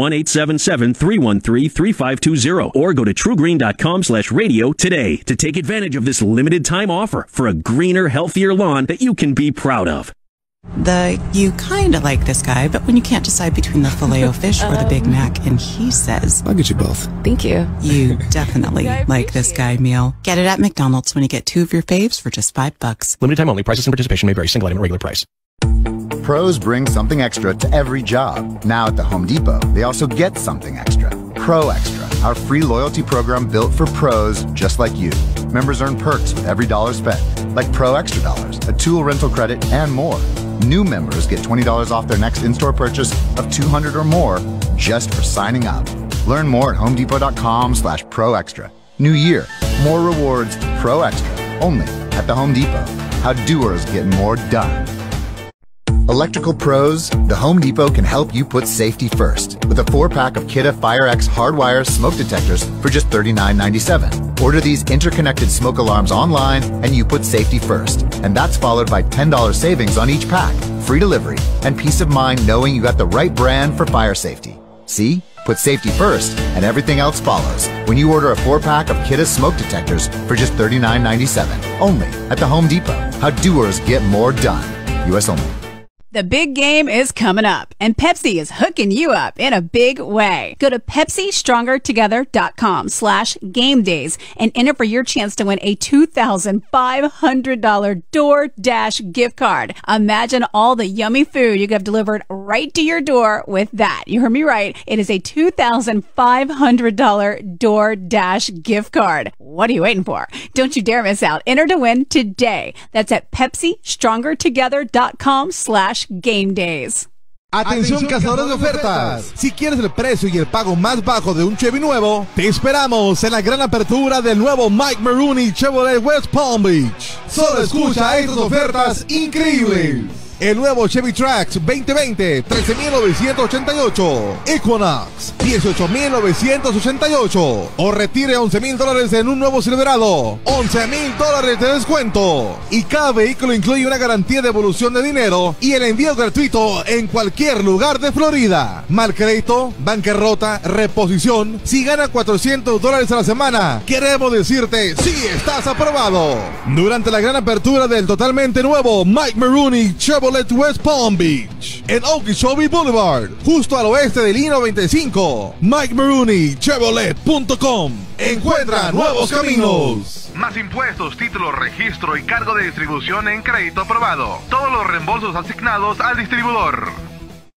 1-877-313-3520 or go to truegreen.com/radio today to take advantage of this limited-time offer for a greener, healthier lawn that you can be proud of. You kind of like this guy, but when you can't decide between the Filet-O-Fish or the Big Mac, and he says, I'll get you both. Thank you. You definitely like this guy meal. Get it at McDonald's when you get 2 of your faves for just $5. Limited time only. Prices and participation may vary. Single item at regular price. Pros bring something extra to every job. Now at the Home Depot, they also get something extra. Pro Extra, our free loyalty program built for pros just like you. Members earn perks with every dollar spent, like Pro Extra Dollars, a tool rental credit, and more. New members get $20 off their next in-store purchase of $200 or more just for signing up. Learn more at homedepot.com/Pro Extra. New year, more rewards, Pro Extra, only at the Home Depot. How doers get more done. Electrical pros, the Home Depot can help you put safety first with a 4-pack of Kidde FireX hardwire smoke detectors for just $39.97. Order these interconnected smoke alarms online and you put safety first. And that's followed by $10 savings on each pack, free delivery, and peace of mind knowing you got the right brand for fire safety. See? Put safety first and everything else follows when you order a 4-pack of Kidde smoke detectors for just $39.97. Only at the Home Depot. How doers get more done. U.S. only. The big game is coming up, and Pepsi is hooking you up in a big way. Go to PepsiStrongerTogether.com/GameDays and enter for your chance to win a $2,500 DoorDash gift card. Imagine all the yummy food you could have delivered right to your door with that. You heard me right. It is a $2,500 DoorDash gift card. What are you waiting for? Don't you dare miss out. Enter to win today. That's at PepsiStrongerTogether.com/GameDays. Atención cazadores de ofertas, si quieres el precio y el pago más bajo de un Chevy nuevo, te esperamos en la gran apertura del nuevo Mike Maroney Chevrolet West Palm Beach. Solo escucha estas ofertas increíbles. El nuevo Chevy Trax 2020, $13,988. Equinox, $18,988. O retire $11,000 en un nuevo Silverado, $11,000 de descuento. Y cada vehículo incluye una garantía de devolución de dinero y el envío gratuito en cualquier lugar de Florida. Mal crédito, bancarrota, reposición. Si gana $400 a la semana, queremos decirte sí estás aprobado. Durante la gran apertura del totalmente nuevo Mike Maroney Chevrolet West Palm Beach, en Okeechobee Boulevard, justo al oeste del I-95. Mike Maroney Chevrolet.com. Encuentra nuevos caminos. Más impuestos, títulos, registro y cargo de distribución en crédito aprobado. Todos los reembolsos asignados al distribuidor.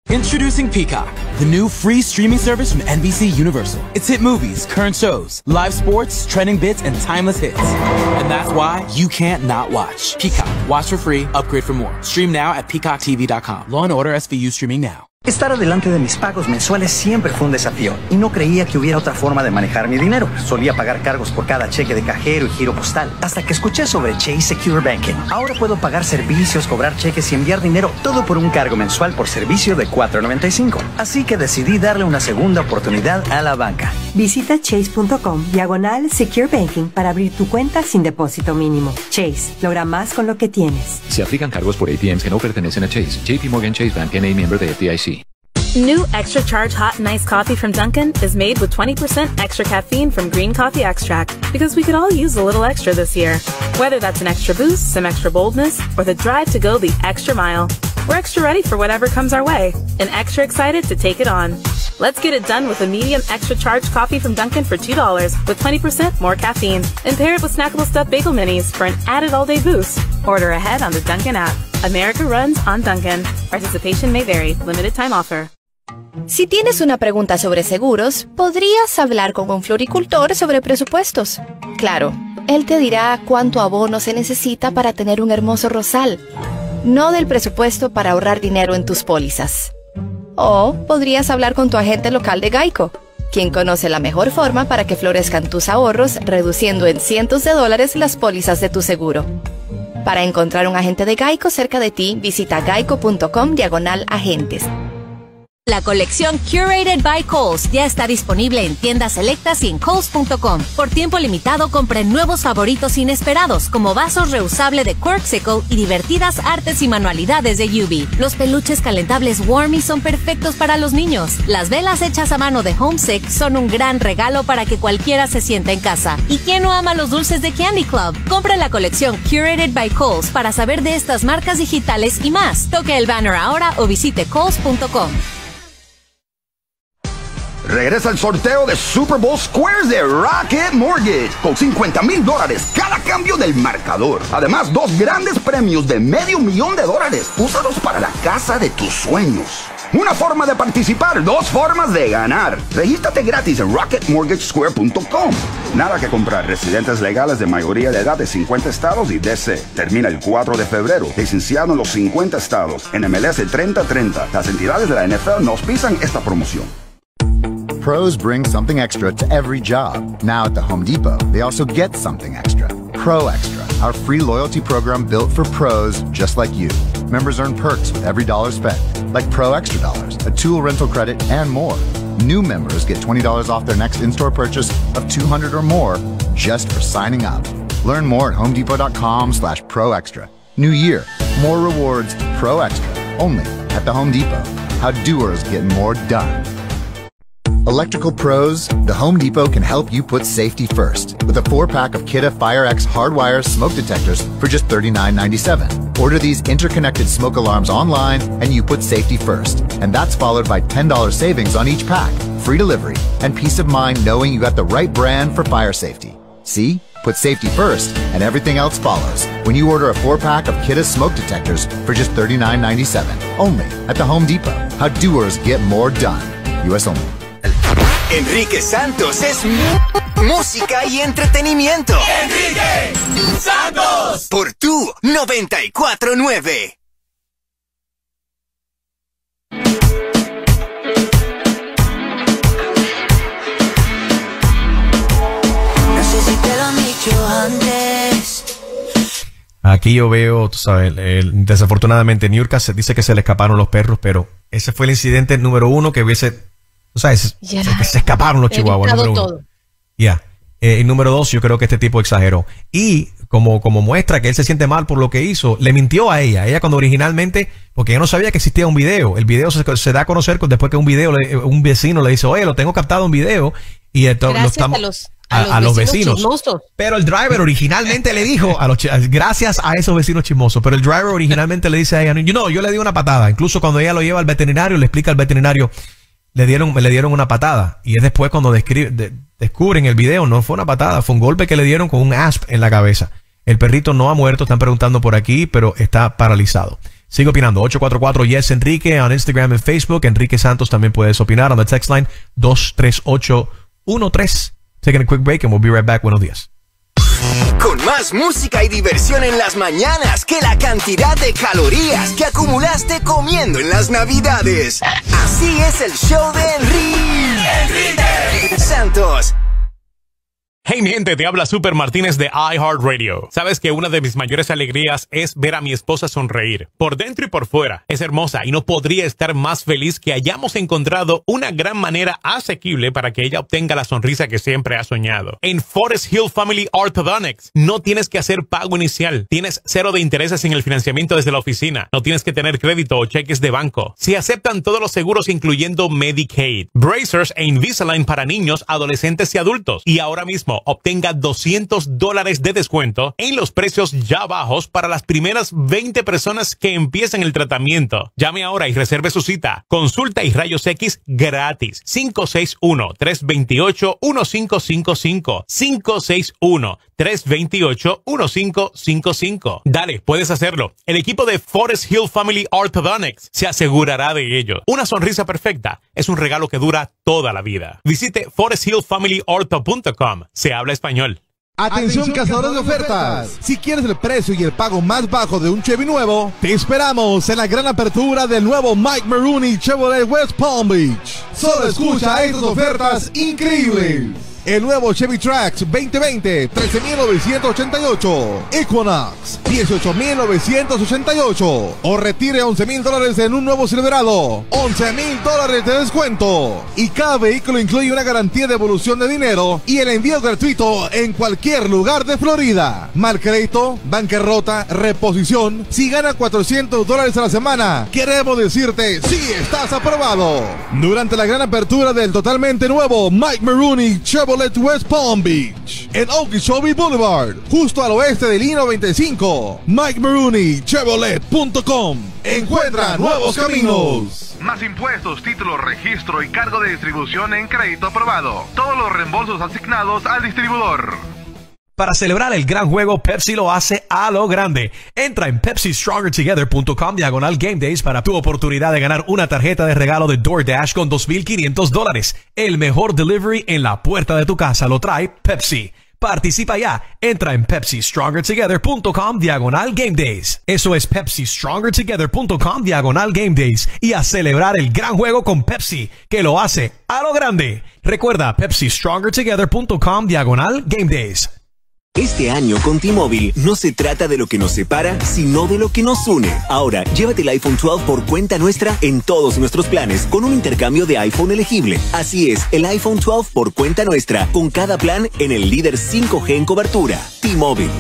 Introducing Peacock, the new free streaming service from NBC Universal. It's hit movies, current shows, live sports, trending bits, and timeless hits. And that's why you can't not watch. Peacock. Watch for free, upgrade for more. Stream now at peacocktv.com. Law & Order SVU streaming now. Estar adelante de mis pagos mensuales siempre fue un desafío y no creía que hubiera otra forma de manejar mi dinero. Solía pagar cargos por cada cheque de cajero y giro postal, hasta que escuché sobre Chase Secure Banking. Ahora puedo pagar servicios, cobrar cheques y enviar dinero, todo por un cargo mensual por servicio de $4.95. Así que decidí darle una segunda oportunidad a la banca. Visita chase.com/Secure Banking para abrir tu cuenta sin depósito mínimo. Chase, logra más con lo que tienes. Se aplican cargos por ATMs que no pertenecen a Chase. JP Morgan Chase Bank, N.A. miembro de FDIC. New Extra Charge Hot and Iced Coffee from Dunkin' is made with 20% extra caffeine from green coffee extract, because we could all use a little extra this year. Whether that's an extra boost, some extra boldness, or the drive to go the extra mile, we're extra ready for whatever comes our way and extra excited to take it on. Let's get it done with a medium extra charge coffee from Dunkin' for $2 with 20% more caffeine, and pair it with snackable stuffed bagel minis for an added all-day boost. Order ahead on the Dunkin' app. America runs on Dunkin'. Participation may vary. Limited time offer. Si tienes una pregunta sobre seguros, podrías hablar con un floricultor sobre presupuestos. Claro, él te dirá cuánto abono se necesita para tener un hermoso rosal, no del presupuesto para ahorrar dinero en tus pólizas. O podrías hablar con tu agente local de Geico, quien conoce la mejor forma para que florezcan tus ahorros, reduciendo en cientos de dólares las pólizas de tu seguro. Para encontrar un agente de Geico cerca de ti, visita geico.com/agentes. La colección Curated by Kohl's ya está disponible en tiendas selectas y en Kohl's.com. Por tiempo limitado, compren nuevos favoritos inesperados, como vasos reusable de Quirksicle y divertidas artes y manualidades de Yubi. Los peluches calentables Warmy son perfectos para los niños. Las velas hechas a mano de Homesick son un gran regalo para que cualquiera se sienta en casa. ¿Y quién no ama los dulces de Candy Club? Compra la colección Curated by Kohl's para saber de estas marcas digitales y más. Toque el banner ahora o visite Kohl's.com. Regresa el sorteo de Super Bowl Squares de Rocket Mortgage con $50,000 cada cambio del marcador. Además, 2 grandes premios de $500,000. Úsalos para la casa de tus sueños. Una forma de participar, 2 formas de ganar. Regístrate gratis en rocketmortgagesquare.com. Nada que comprar. Residentes legales de mayoría de edad de 50 estados y DC. Termina el 4 de febrero. Licenciado en los 50 estados. En MLS 3030. Las entidades de la NFL no auspician esta promoción. Pros bring something extra to every job. Now at the Home Depot, they also get something extra. Pro Extra, our free loyalty program built for pros just like you. Members earn perks with every dollar spent, like Pro Extra Dollars, a tool rental credit, and more. New members get $20 off their next in-store purchase of $200 or more just for signing up. Learn more at homedepot.com/Pro Extra. New year, more rewards, Pro Extra, only at the Home Depot. How doers get more done. Electrical pros, the Home Depot can help you put safety first with a 4-pack of Kidde FireX hardwire smoke detectors for just $39.97. Order these interconnected smoke alarms online and you put safety first. And that's followed by $10 savings on each pack, free delivery, and peace of mind knowing you got the right brand for fire safety. See? Put safety first and everything else follows when you order a 4-pack of Kidde smoke detectors for just $39.97. Only at the Home Depot. How doers get more done. US only. Enrique Santos es música y entretenimiento. ¡Enrique Santos! Por tu 94.9. No sé si te lo han dicho antes. Aquí yo veo, tú sabes, desafortunadamente Niurka se dice que se le escaparon los perros, pero ese fue el incidente número 1 que hubiese... O sea, que se escaparon los chihuahuas. Número 1. Ya. Y número 2, yo creo que este tipo exageró. Y como muestra que él se siente mal por lo que hizo, le mintió a ella. Ella cuando originalmente, porque ella no sabía que existía un video. El video se da a conocer después que un vecino le dice, oye, lo tengo captado en video. Y Gracias a los vecinos chismosos. Pero el driver originalmente le dijo gracias a esos vecinos chismosos, pero el driver originalmente le dice a ella, yo le di una patada. Incluso cuando ella lo lleva al veterinario, le explica al veterinario, le dieron una patada. Y es después cuando descubren el video, no fue una patada, fue un golpe que le dieron con un asp en la cabeza. El perrito no ha muerto, están preguntando por aquí, pero está paralizado. Sigue opinando. 844 Yes Enrique on Instagram y Facebook. Enrique Santos también puedes opinar on the text line 23813. Taking a quick break and we'll be right back. Buenos días. Con más música y diversión en las mañanas que la cantidad de calorías que acumulaste comiendo en las Navidades. Así es el show de Enrique Santos. Hey mi gente, te habla Super Martínez de iHeartRadio. Sabes que una de mis mayores alegrías es ver a mi esposa sonreír, por dentro y por fuera. Es hermosa y no podría estar más feliz que hayamos encontrado una gran manera asequible para que ella obtenga la sonrisa que siempre ha soñado. En Forest Hill Family Orthodontics no tienes que hacer pago inicial, tienes 0 de intereses en el financiamiento desde la oficina, no tienes que tener crédito o cheques de banco. Se aceptan todos los seguros incluyendo Medicaid, bracers e Invisalign para niños, adolescentes y adultos. Y ahora mismo obtenga $200 de descuento en los precios ya bajos para las primeras 20 personas que empiecen el tratamiento. Llame ahora y reserve su cita. Consulta y rayos X gratis. 561-328-1555. 561-328-1555. Dale, puedes hacerlo. El equipo de Forest Hill Family Orthodontics se asegurará de ello. Una sonrisa perfecta es un regalo que dura toda la vida. Visite foresthillfamilyortho.com. Se habla español. Atención cazadores de ofertas. Si quieres el precio y el pago más bajo de un Chevy nuevo, te esperamos en la gran apertura del nuevo Mike Maroney Chevrolet West Palm Beach. Solo escucha estas ofertas increíbles. El nuevo Chevy Trax 2020, $13,988. Equinox, $18,988. O retire $11,000 en un nuevo Silverado, $11,000 de descuento. Y cada vehículo incluye una garantía de devolución de dinero y el envío gratuito en cualquier lugar de Florida. Mal crédito, bancarrota, reposición. Si gana $400 a la semana, queremos decirte sí estás aprobado. Durante la gran apertura del totalmente nuevo Mike Maroney Chevrolet West Palm Beach, en Okeechobee Boulevard, justo al oeste del I-95. MikeMaroneyChevrolet.com. Encuentra nuevos caminos. Más impuestos, títulos, registro y cargo de distribución en crédito aprobado. Todos los reembolsos asignados al distribuidor. Para celebrar el gran juego, Pepsi lo hace a lo grande. Entra en PepsiStrongerTogether.com/Game Days para tu oportunidad de ganar una tarjeta de regalo de DoorDash con $2,500. El mejor delivery en la puerta de tu casa lo trae Pepsi. Participa ya. Entra en PepsiStrongerTogether.com/Game Days. Eso es PepsiStrongerTogether.com/Game Days. Y a celebrar el gran juego con Pepsi, que lo hace a lo grande. Recuerda PepsiStrongerTogether.com/Game Days. Este año con T-Mobile no se trata de lo que nos separa, sino de lo que nos une. Ahora, llévate el iPhone 12 por cuenta nuestra en todos nuestros planes con un intercambio de iPhone elegible. Así es, el iPhone 12 por cuenta nuestra, con cada plan en el líder 5G en cobertura. T-Mobile.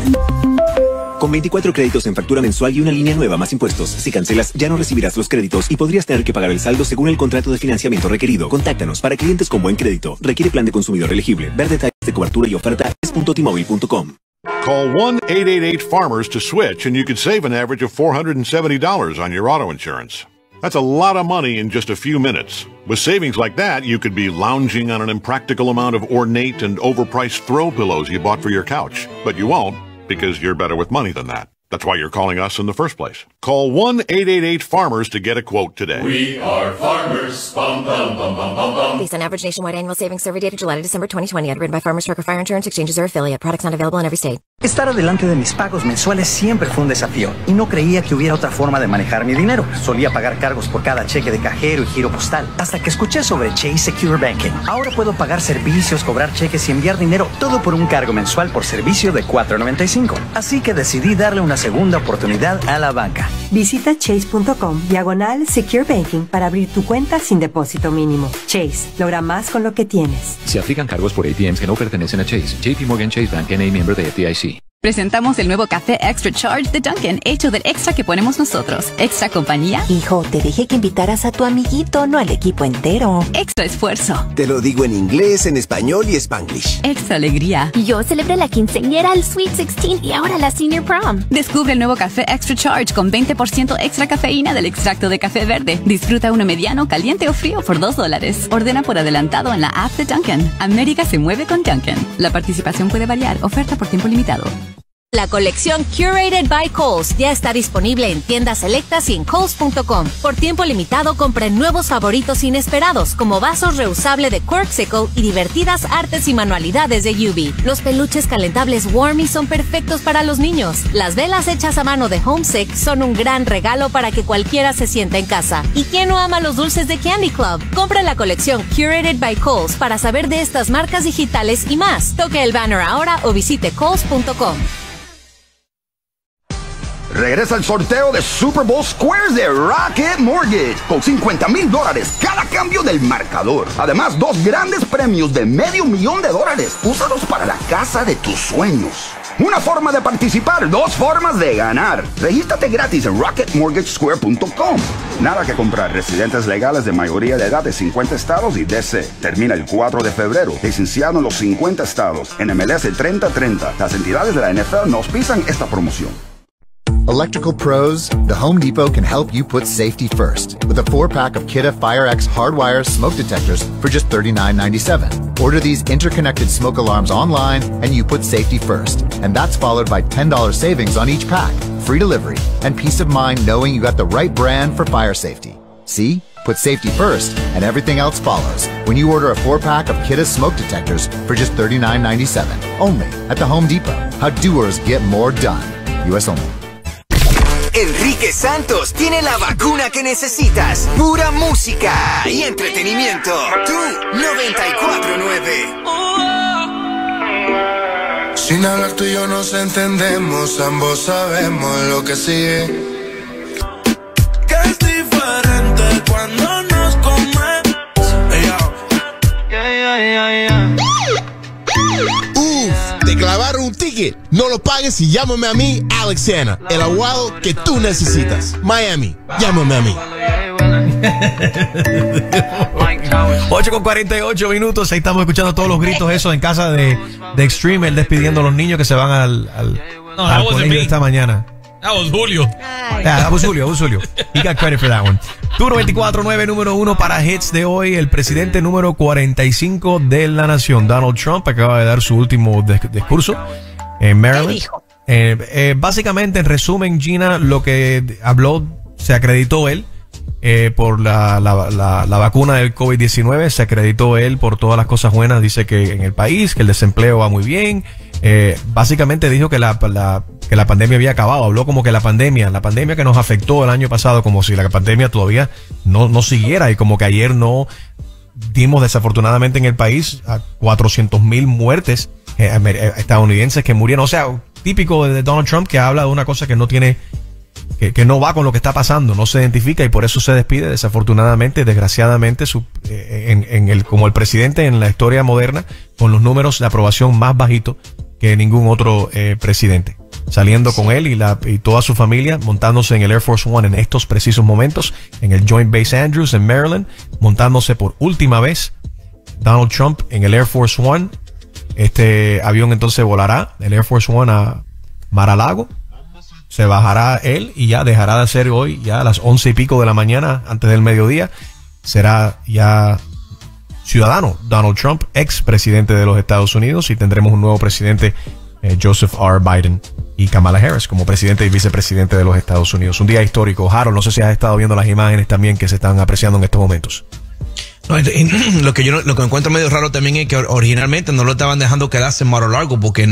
Con 24 créditos en factura mensual y una línea nueva más impuestos. Si cancelas, ya no recibirás los créditos y podrías tener que pagar el saldo según el contrato de financiamiento requerido. Contáctanos para clientes con buen crédito. Requiere plan de consumidor elegible. Ver detalles de cobertura y oferta es.tmobile.com. Call 1-888-FARMERS to switch and you could save an average of $470 on your auto insurance. That's a lot of money in just a few minutes. With savings like that, you could be lounging on an impractical amount of ornate and overpriced throw pillows you bought for your couch. But you won't, because you're better with money than that. That's why you're calling us in the first place. Call 1-888-FARMERS to get a quote today. We are farmers. Bum, bum, bum, bum, bum, bum. Based on average nationwide annual savings survey data July to December 2020. Underwritten by Farmers Truck or Fire Insurance Exchanges or affiliate. Products not available in every state. Estar adelante de mis pagos mensuales siempre fue un desafío y no creía que hubiera otra forma de manejar mi dinero. Solía pagar cargos por cada cheque de cajero y giro postal, hasta que escuché sobre Chase Secure Banking. Ahora puedo pagar servicios, cobrar cheques y enviar dinero, todo por un cargo mensual por servicio de $4.95. Así que decidí darle una segunda oportunidad a la banca. Visita chase.com/Secure Banking para abrir tu cuenta sin depósito mínimo. Chase, logra más con lo que tienes. Se aplican cargos por ATMs que no pertenecen a Chase. JP Morgan Chase Bank N.A. miembro de FDIC. Presentamos el nuevo café Extra Charge de Dunkin', hecho del extra que ponemos nosotros. Extra compañía. Hijo, te dije que invitaras a tu amiguito, no al equipo entero. Extra esfuerzo. Te lo digo en inglés, en español y Spanglish. Extra alegría. Yo celebré la quinceañera, el Sweet 16 y ahora la Senior Prom. Descubre el nuevo café Extra Charge con 20% extra cafeína del extracto de café verde. Disfruta uno mediano, caliente o frío por $2. Ordena por adelantado en la app de Dunkin'. América se mueve con Dunkin'. La participación puede variar. Oferta por tiempo limitado. La colección Curated by Kohl's ya está disponible en tiendas selectas y en Kohl's.com. Por tiempo limitado, compren nuevos favoritos inesperados como vasos reusable de Quirksicle y divertidas artes y manualidades de Yubi. Los peluches calentables Warmy son perfectos para los niños. Las velas hechas a mano de Homesick son un gran regalo para que cualquiera se sienta en casa. ¿Y quién no ama los dulces de Candy Club? Compre la colección Curated by Kohl's para saber de estas marcas digitales y más. Toque el banner ahora o visite Kohl's.com. Regresa el sorteo de Super Bowl Squares de Rocket Mortgage con $50,000 cada cambio del marcador. Además, 2 grandes premios de $500,000. Úsalos para la casa de tus sueños. Una forma de participar, 2 formas de ganar. Regístrate gratis en rocketmortgagesquare.com. Nada que comprar. Residentes legales de mayoría de edad de 50 estados y DC. Termina el 4 de febrero. Licenciado en los 50 estados. En MLS 3030. Las entidades de la NFL no auspician esta promoción. Electrical pros, the Home Depot can help you put safety first with a 4-pack of Kidde FireX hardwire smoke detectors for just $39.97. Order these interconnected smoke alarms online and you put safety first. And that's followed by $10 savings on each pack, free delivery, and peace of mind knowing you got the right brand for fire safety. See? Put safety first and everything else follows when you order a 4-pack of Kidde smoke detectors for just $39.97. Only at the Home Depot. How doers get more done. US only. Enrique Santos tiene la vacuna que necesitas. Pura música y entretenimiento. Tú, 94.9. Sin hablar tú y yo nos entendemos. Ambos sabemos lo que sigue. Que es diferente cuando nos comemos. Te clavaron un ticket. No lo pagues y llámame a mí, Alex Sena, el abogado que tú necesitas. Miami, llámame a mí. 8:48. Ahí estamos escuchando todos los gritos esos en casa de Extreme, él despidiendo a los niños que se van al colegio esta mañana. That was Julio. That was Julio. He got credit for that one. Turno 24-9, número 1 para hits de hoy. El presidente número 45 de la nación, Donald Trump, acaba de dar su último discurso en Maryland. ¿Qué dijo? Básicamente, en resumen, Gina, lo que habló, se acreditó él por la vacuna del COVID-19, se acreditó él por todas las cosas buenas, dice que en el país, que el desempleo va muy bien. Básicamente dijo que la pandemia había acabado. Habló como que la pandemia que nos afectó el año pasado, como si la pandemia todavía no siguiera, y como que ayer no dimos desafortunadamente en el país a 400,000 muertes estadounidenses que murieron. O sea, típico de Donald Trump, que habla de una cosa que no tiene, que no va con lo que está pasando, no se identifica, y por eso se despide desafortunadamente, desgraciadamente, como el presidente en la historia moderna, con los números de aprobación más bajitos que ningún otro presidente. Saliendo con él y toda su familia, montándose en el Air Force One en estos precisos momentos, en el Joint Base Andrews en Maryland, montándose por última vez Donald Trump en el Air Force One. Este avión entonces volará del Air Force One a Mar-a-Lago. Se bajará él y ya dejará de ser hoy, ya a las 11 y pico de la mañana, antes del mediodía. Será ya ciudadano Donald Trump, ex presidente de los Estados Unidos, y tendremos un nuevo presidente, Joseph R. Biden, y Kamala Harris como presidente y vicepresidente de los Estados Unidos. Un día histórico. Harold, no sé si has estado viendo las imágenes también que se están apreciando en estos momentos. No, lo que encuentro medio raro también es que originalmente no lo estaban dejando quedarse en Mar-a-Lago porque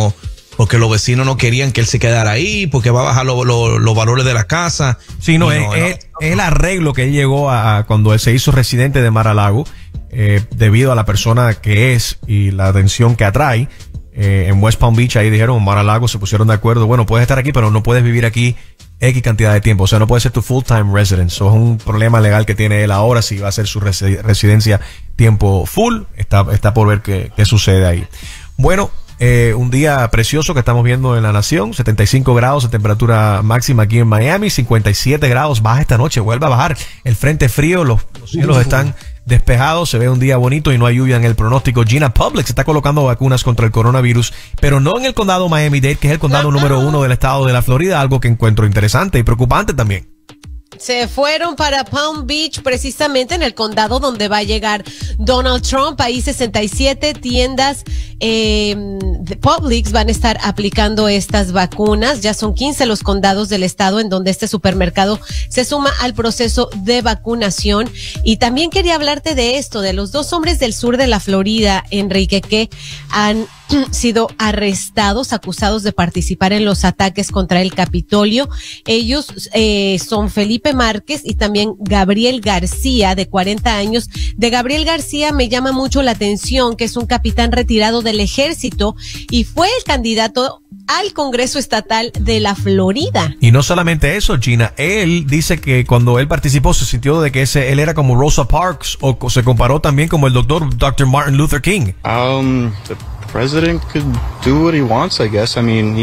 los vecinos no querían que él se quedara ahí, porque va a bajar los valores de la casa. Sí, es el arreglo que él llegó a cuando él se hizo residente de Mar-a-Lago, debido a la persona que es y la atención que atrae. En West Palm Beach, ahí dijeron, en Mar-a-Lago se pusieron de acuerdo, bueno, puedes estar aquí, pero no puedes vivir aquí X cantidad de tiempo, o sea, no puede ser tu full-time residence. Eso es un problema legal que tiene él ahora, si va a ser su residencia tiempo full. Está por ver qué sucede ahí. Bueno, un día precioso que estamos viendo en la nación, 75 grados de temperatura máxima aquí en Miami, 57 grados, baja esta noche, vuelve a bajar el frente frío, los cielos están despejado, se ve un día bonito y no hay lluvia en el pronóstico. Gina, Publix está colocando vacunas contra el coronavirus, pero no en el condado Miami-Dade, que es el condado número 1 del estado de la Florida, algo que encuentro interesante y preocupante también. Se fueron para Palm Beach, precisamente en el condado donde va a llegar Donald Trump. Ahí 67 tiendas Publix van a estar aplicando estas vacunas. Ya son 15 los condados del estado en donde este supermercado se suma al proceso de vacunación. Y también quería hablarte de esto, de los 2 hombres del sur de la Florida, Enrique, que han sido arrestados, acusados de participar en los ataques contra el Capitolio. Ellos son Felipe Márquez y también Gabriel García, de 40 años. De Gabriel García me llama mucho la atención que es un capitán retirado del ejército y fue el candidato al Congreso Estatal de la Florida. Y no solamente eso, Gina, él dice que cuando él participó se sintió de que él era como Rosa Parks, o se comparó también como el Dr. Martin Luther King. The president could do what he wants, I guess. I mean,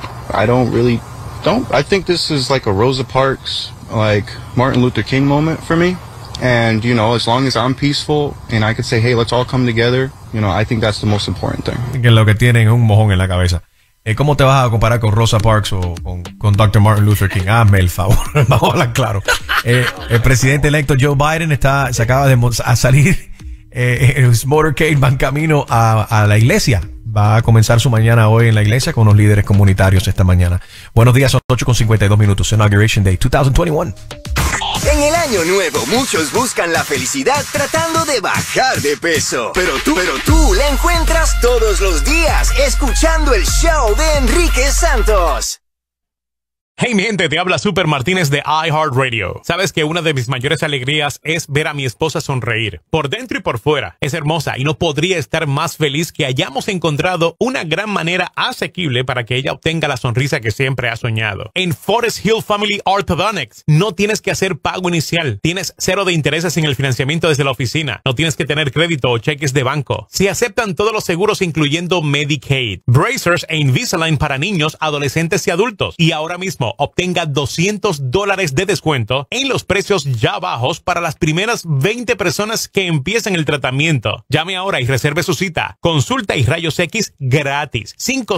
I think this is like a Rosa Parks, like Martin Luther King moment for me. And, as long as I'm peaceful and I could say, hey, let's all come together, I think that's the most important thing. Que lo que tienen es un mojón en la cabeza. ¿Cómo te vas a comparar con Rosa Parks o con Dr. Martin Luther King? Hazme el favor, vamos a hablar claro. El presidente electo Joe Biden se acaba de salir en su motorcade, va en camino a la iglesia. Va a comenzar su mañana hoy en la iglesia con los líderes comunitarios esta mañana. Buenos días, son 8:52, Inauguration Day 2021. En el año nuevo, muchos buscan la felicidad tratando de bajar de peso. Pero tú la encuentras todos los días escuchando el show de Enrique Santos. Hey mi gente, te habla Super Martínez de iHeartRadio. Sabes que una de mis mayores alegrías es ver a mi esposa sonreír. Por dentro y por fuera. Es hermosa y no podría estar más feliz que hayamos encontrado una gran manera asequible para que ella obtenga la sonrisa que siempre ha soñado. En Forest Hill Family Orthodontics no tienes que hacer pago inicial. Tienes 0 de intereses en el financiamiento desde la oficina. No tienes que tener crédito o cheques de banco. Se aceptan todos los seguros incluyendo Medicaid, bracers e Invisalign para niños, adolescentes y adultos. Y ahora mismo obtenga $200 de descuento en los precios ya bajos para las primeras 20 personas que empiecen el tratamiento. Llame ahora y reserve su cita. Consulta y rayos X gratis.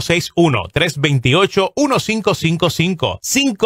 561-328-1555.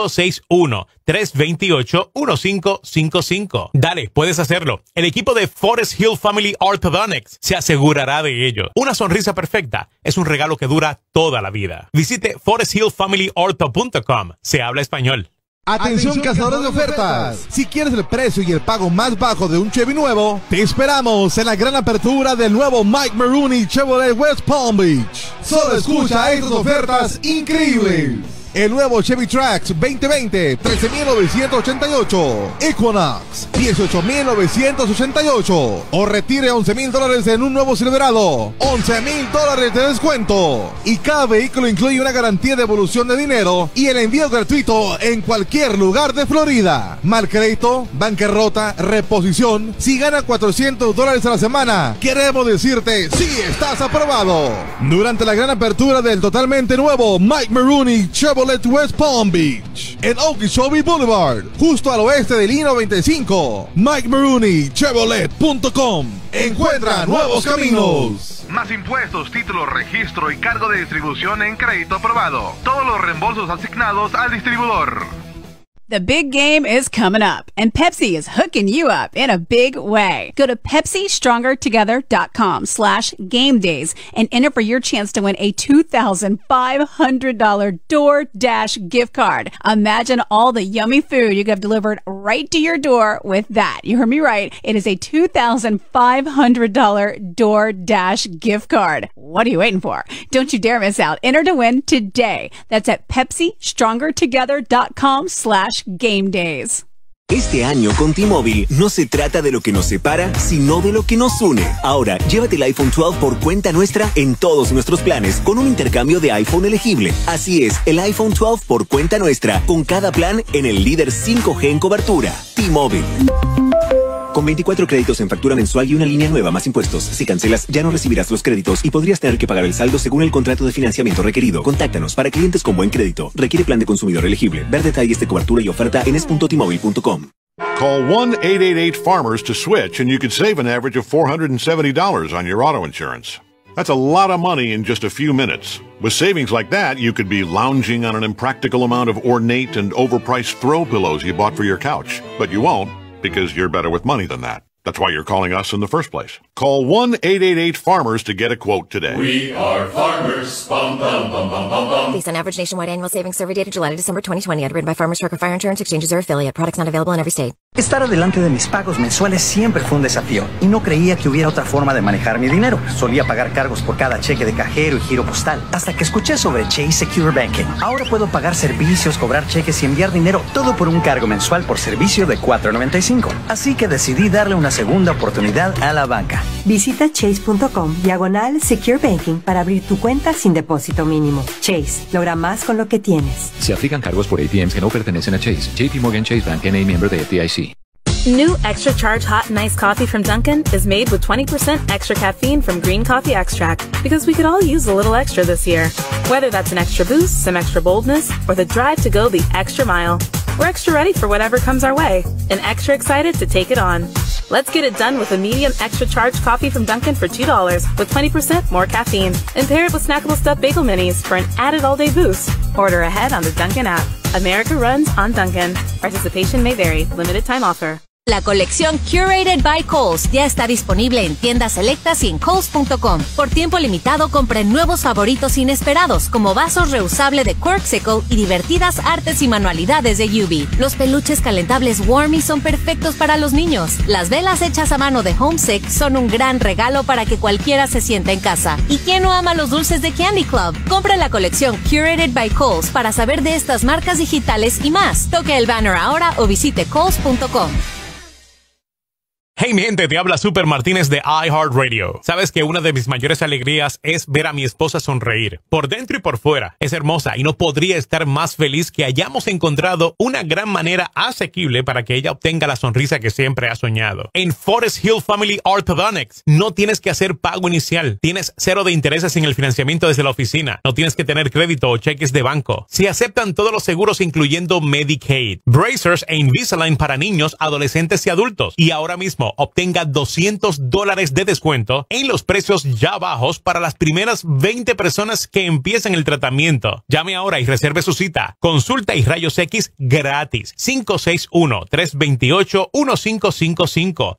561-328-1555. Dale, puedes hacerlo. El equipo de Forest Hill Family Orthodontics se asegurará de ello. Una sonrisa perfecta es un regalo que dura toda la vida. Visite foresthillfamilyortho.com. Se habla español. Atención cazadores de ofertas. Si quieres el precio y el pago más bajo de un Chevy nuevo, te esperamos en la gran apertura del nuevo Mike Maroney Chevrolet West Palm Beach. Solo escucha estas ofertas increíbles. El nuevo Chevy Trax 2020, $13,988. Equinox, $18,988. O retire $11,000 en un nuevo Silverado, $11,000 de descuento. Y cada vehículo incluye una garantía de devolución de dinero y el envío gratuito en cualquier lugar de Florida. Mal crédito, bancarrota, reposición. Si gana $400 a la semana, queremos decirte sí, estás aprobado. Durante la gran apertura del totalmente nuevo Mike Maroney Chevrolet West Palm Beach, en Okeechobee Boulevard, justo al oeste del I-95. MikeMaroneyChevrolet.com. Encuentra nuevos caminos. Más impuestos, títulos, registro y cargo de distribución en crédito aprobado. Todos los reembolsos asignados al distribuidor. The big game is coming up, and Pepsi is hooking you up in a big way. Go to PepsiStrongerTogether.com/gamedays and enter for your chance to win a $2,500 DoorDash gift card. Imagine all the yummy food you get delivered right to your door with that. You heard me right. It is a $2,500 DoorDash gift card. What are you waiting for? Don't you dare miss out. Enter to win today. That's at PepsiStrongerTogether.com/gamedays. Este año con T-Mobile no se trata de lo que nos separa, sino de lo que nos une. Ahora, llévate el iPhone 12 por cuenta nuestra en todos nuestros planes con un intercambio de iPhone elegible. Así es, el iPhone 12 por cuenta nuestra, con cada plan en el líder 5G en cobertura. T-Mobile. Con 24 créditos en factura mensual y una línea nueva más impuestos. Si cancelas, ya no recibirás los créditos y podrías tener que pagar el saldo según el contrato de financiamiento requerido. Contáctanos para clientes con buen crédito. Requiere plan de consumidor elegible. Ver detalles de cobertura y oferta en es.tmobile.com. Call 1-888-FARMERS to switch and you could save an average of $470 on your auto insurance. That's a lot of money in just a few minutes. With savings like that, you could be lounging on an impractical amount of ornate and overpriced throw pillows you bought for your couch. But you won't, because you're better with money than that. That's why you're calling us in the first place. Call 1-888-FARMERS to get a quote today. We are farmers. Bum, bum, bum, bum, bum, bum. Based on average nationwide annual savings survey data July to December 2020. Underwritten by Farmers Truck or Fire Insurance Exchanges or affiliate. Products not available in every state. Estar adelante de mis pagos mensuales siempre fue un desafío y no creía que hubiera otra forma de manejar mi dinero. Solía pagar cargos por cada cheque de cajero y giro postal, hasta que escuché sobre Chase Secure Banking. Ahora puedo pagar servicios, cobrar cheques y enviar dinero, todo por un cargo mensual por servicio de $4.95. Así que decidí darle una segunda oportunidad a la banca. Visita chase.com/Secure Banking para abrir tu cuenta sin depósito mínimo. Chase, logra más con lo que tienes. Se aplican cargos por ATMs que no pertenecen a Chase. JP Morgan Chase Bank N.A. miembro de FDIC. New Extra Charge Hot and Iced Coffee from Dunkin' is made with 20% extra caffeine from green coffee extract, because we could all use a little extra this year. Whether that's an extra boost, some extra boldness, or the drive to go the extra mile, we're extra ready for whatever comes our way, and extra excited to take it on. Let's get it done with a medium extra charged coffee from Dunkin' for $2 with 20% more caffeine, and pair it with snackable stuffed bagel minis for an added all-day boost. Order ahead on the Dunkin' app. America runs on Dunkin'. Participation may vary. Limited time offer. La colección Curated by Kohl's ya está disponible en tiendas selectas y en Kohl's.com. Por tiempo limitado, compren nuevos favoritos inesperados, como vasos reusable de Quirksicle y divertidas artes y manualidades de Yubi. Los peluches calentables Warmy son perfectos para los niños. Las velas hechas a mano de Homesick son un gran regalo para que cualquiera se sienta en casa. ¿Y quién no ama los dulces de Candy Club? Compre la colección Curated by Kohl's para saber de estas marcas digitales y más. Toque el banner ahora o visite Kohl's.com. Hey mi gente, te habla Super Martínez de iHeartRadio. Sabes que una de mis mayores alegrías es ver a mi esposa sonreír. Por dentro y por fuera. Es hermosa y no podría estar más feliz que hayamos encontrado una gran manera asequible para que ella obtenga la sonrisa que siempre ha soñado. En Forest Hill Family Orthodontics no tienes que hacer pago inicial. Tienes 0 de intereses en el financiamiento desde la oficina. No tienes que tener crédito o cheques de banco. Se aceptan todos los seguros incluyendo Medicaid, Bracers e Invisalign para niños, adolescentes y adultos. Y ahora mismo obtenga $200 de descuento en los precios ya bajos para las primeras 20 personas que empiecen el tratamiento. Llame ahora y reserve su cita. Consulta y rayos X gratis. 561-328-1555.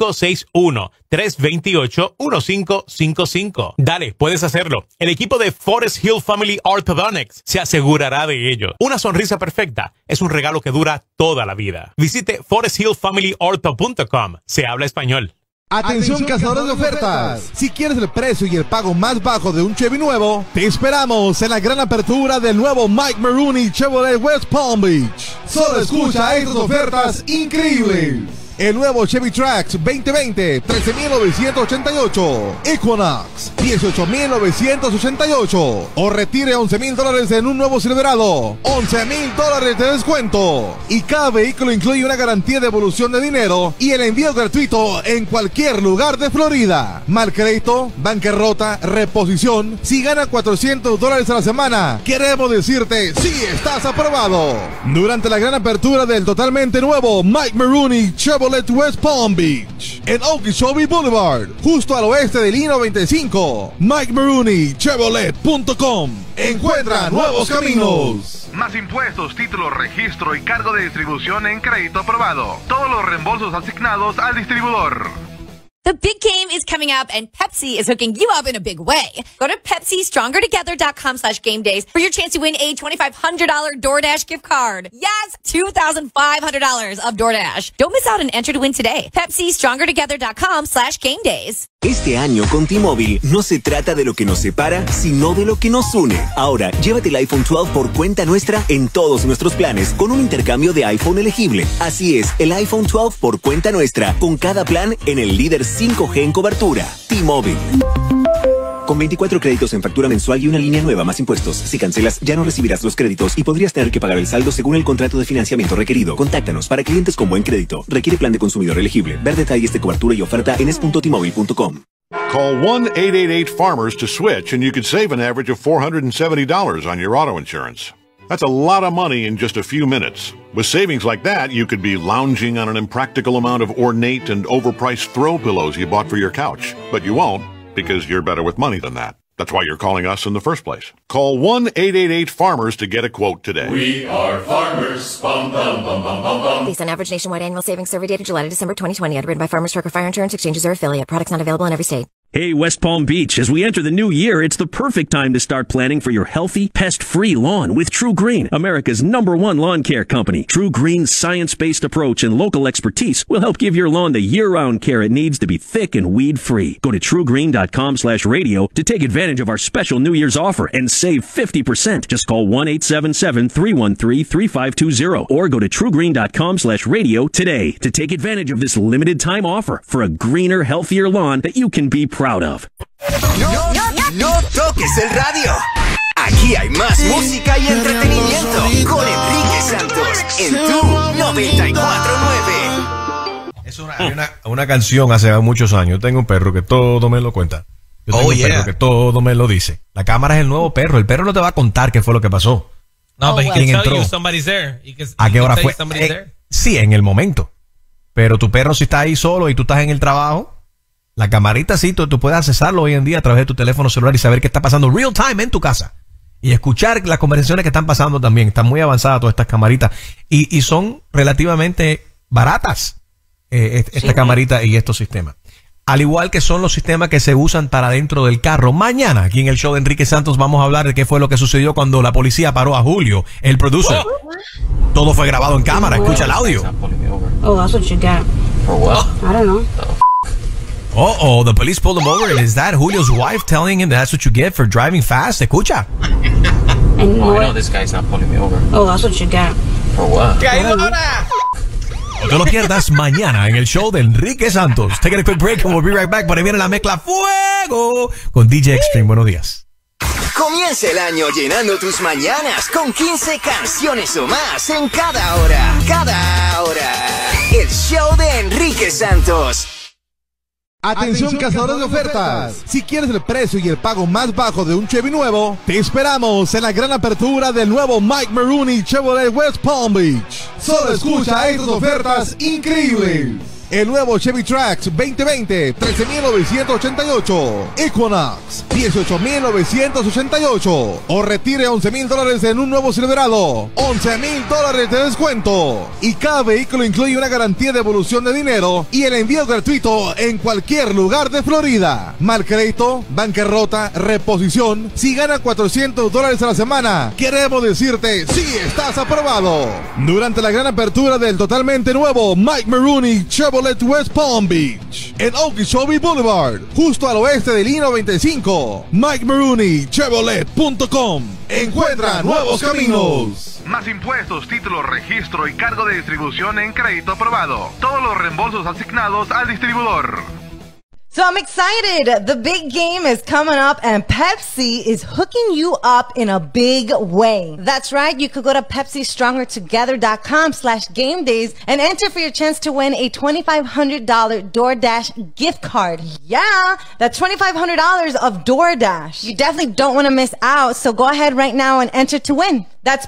561-328-1555. Dale, puedes hacerlo. El equipo de Forest Hill Family Orthodontics se asegurará de ello. Una sonrisa perfecta es un regalo que dura toda la vida. Visite ForestHillFamilyOrtho.com. Se habla español. Atención cazadores de ofertas. Si quieres el precio y el pago más bajo de un Chevy nuevo, te esperamos en la gran apertura del nuevo Mike Maroney Chevrolet West Palm Beach. Solo escucha estas ofertas increíbles. El nuevo Chevy Trax 2020, $13,988. Equinox, $18,988. O retire $11,000 en un nuevo Silverado, $11,000 de descuento. Y cada vehículo incluye una garantía de devolución de dinero y el envío gratuito en cualquier lugar de Florida. Mal crédito, bancarrota, reposición. Si gana $400 a la semana, queremos decirte sí estás aprobado. Durante la gran apertura del totalmente nuevo Mike Maroney Chevrolet West Palm Beach, en Okeechobee Boulevard, justo al oeste del I-95. Mike Maroney Chevrolet.com. Encuentra nuevos caminos. Más impuestos, títulos, registro y cargo de distribución en crédito aprobado. Todos los reembolsos asignados al distribuidor. The big game is coming up, and Pepsi is hooking you up in a big way. Go to PepsiStrongerTogether.com/gamedays for your chance to win a $2,500 DoorDash gift card. Yes, $2,500 of DoorDash. Don't miss out and enter to win today. PepsiStrongerTogether.com/gamedays. Este año con T-Mobile no se trata de lo que nos separa, sino de lo que nos une. Ahora, llévate el iPhone 12 por cuenta nuestra en todos nuestros planes con un intercambio de iPhone elegible. Así es, el iPhone 12 por cuenta nuestra, con cada plan en el líder 5G en cobertura. T-Mobile. Con 24 créditos en factura mensual y una línea nueva más impuestos. Si cancelas, ya no recibirás los créditos y podrías tener que pagar el saldo según el contrato de financiamiento requerido. Contáctanos para clientes con buen crédito. Requiere plan de consumidor elegible. Ver detalles de cobertura y oferta en es.tmobile.com. Call 1-888-FARMERS to switch and you could save an average of $470 on your auto insurance. That's a lot of money in just a few minutes. With savings like that, you could be lounging on an impractical amount of ornate and overpriced throw pillows you bought for your couch. But you won't, because you're better with money than that. That's why you're calling us in the first place. Call 1-888-FARMERS to get a quote today. We are farmers. Bum, bum, bum, bum, bum, bum. Based on average nationwide annual savings survey data July to December 2020. Underwritten by Farmers Trucker Fire Insurance Exchanges or affiliate. Products not available in every state. Hey, West Palm Beach, as we enter the new year, it's the perfect time to start planning for your healthy, pest-free lawn with True Green, America's #1 lawn care company. True Green's science-based approach and local expertise will help give your lawn the year-round care it needs to be thick and weed-free. Go to truegreen.com/radio to take advantage of our special New Year's offer and save 50%. Just call 1-877-313-3520 or go to truegreen.com/radio today to take advantage of this limited time offer for a greener, healthier lawn that you can be proud of. No toques el radio. Aquí hay más música y entretenimiento con Enrique Santos en tu 94.9. Es una canción hace muchos años. Yo tengo un perro que todo me lo cuenta. Yo tengo un perro que todo me lo dice. La cámara es el nuevo perro. El perro no te va a contar qué fue lo que pasó. No, pero ¿quién entró? ¿A qué hora fue? Sí, en el momento. Pero tu perro si está ahí solo y tú estás en el trabajo, la camarita sí, tú puedes accesarlo hoy en día a través de tu teléfono celular y saber qué está pasando real time en tu casa. Y escuchar las conversaciones que están pasando también. Están muy avanzadas todas estas camaritas. Y son relativamente baratas esta camarita y estos sistemas. Al igual que son los sistemas que se usan para dentro del carro. Mañana, aquí en el show de Enrique Santos, vamos a hablar de qué fue lo que sucedió cuando la policía paró a Julio, el producer. Todo fue grabado en cámara. Escucha el audio. Oh, that's what you got. For what? I don't know. Oh, the police pulled him over. And is that Julio's wife telling him that's what you get for driving fast? Escucha. I know this guy's not pulling me over. Oh, that's what you got. For what? No te lo pierdas mañana en el show de Enrique Santos. Take a quick break and we'll be right back. Por ahí viene la mezcla Fuego con DJ Extreme. Buenos días. Comienza el año llenando tus mañanas con 15 canciones o más en cada hora. Cada hora. El show de Enrique Santos. Atención cazadores de ofertas. Si quieres el precio y el pago más bajo de un Chevy nuevo, te esperamos en la gran apertura del nuevo Mike Maroney Chevrolet West Palm Beach. Solo escucha estas ofertas increíbles. El nuevo Chevy Trax 2020, $13,988. Equinox, $18,988. O retire $11,000 en un nuevo Silverado, $11,000 de descuento. Y cada vehículo incluye una garantía de devolución de dinero y el envío gratuito en cualquier lugar de Florida. Mal crédito, bancarrota, reposición. Si gana $400 a la semana, queremos decirte sí, estás aprobado. Durante la gran apertura del totalmente nuevo Mike Maroney Chevrolet West Palm Beach, en Okeechobee Boulevard, justo al oeste del I-95. MikeMaroneyChevrolet.com. Encuentra nuevos caminos. Más impuestos, títulos, registro y cargo de distribución en crédito aprobado. Todos los reembolsos asignados al distribuidor. So I'm excited. The big game is coming up and Pepsi is hooking you up in a big way. That's right. You could go to PepsiStrongerTogether.com/gamedays and enter for your chance to win a $2,500 DoorDash gift card. Yeah, that's $2,500 of DoorDash. You definitely don't want to miss out. So go ahead right now and enter to win. That's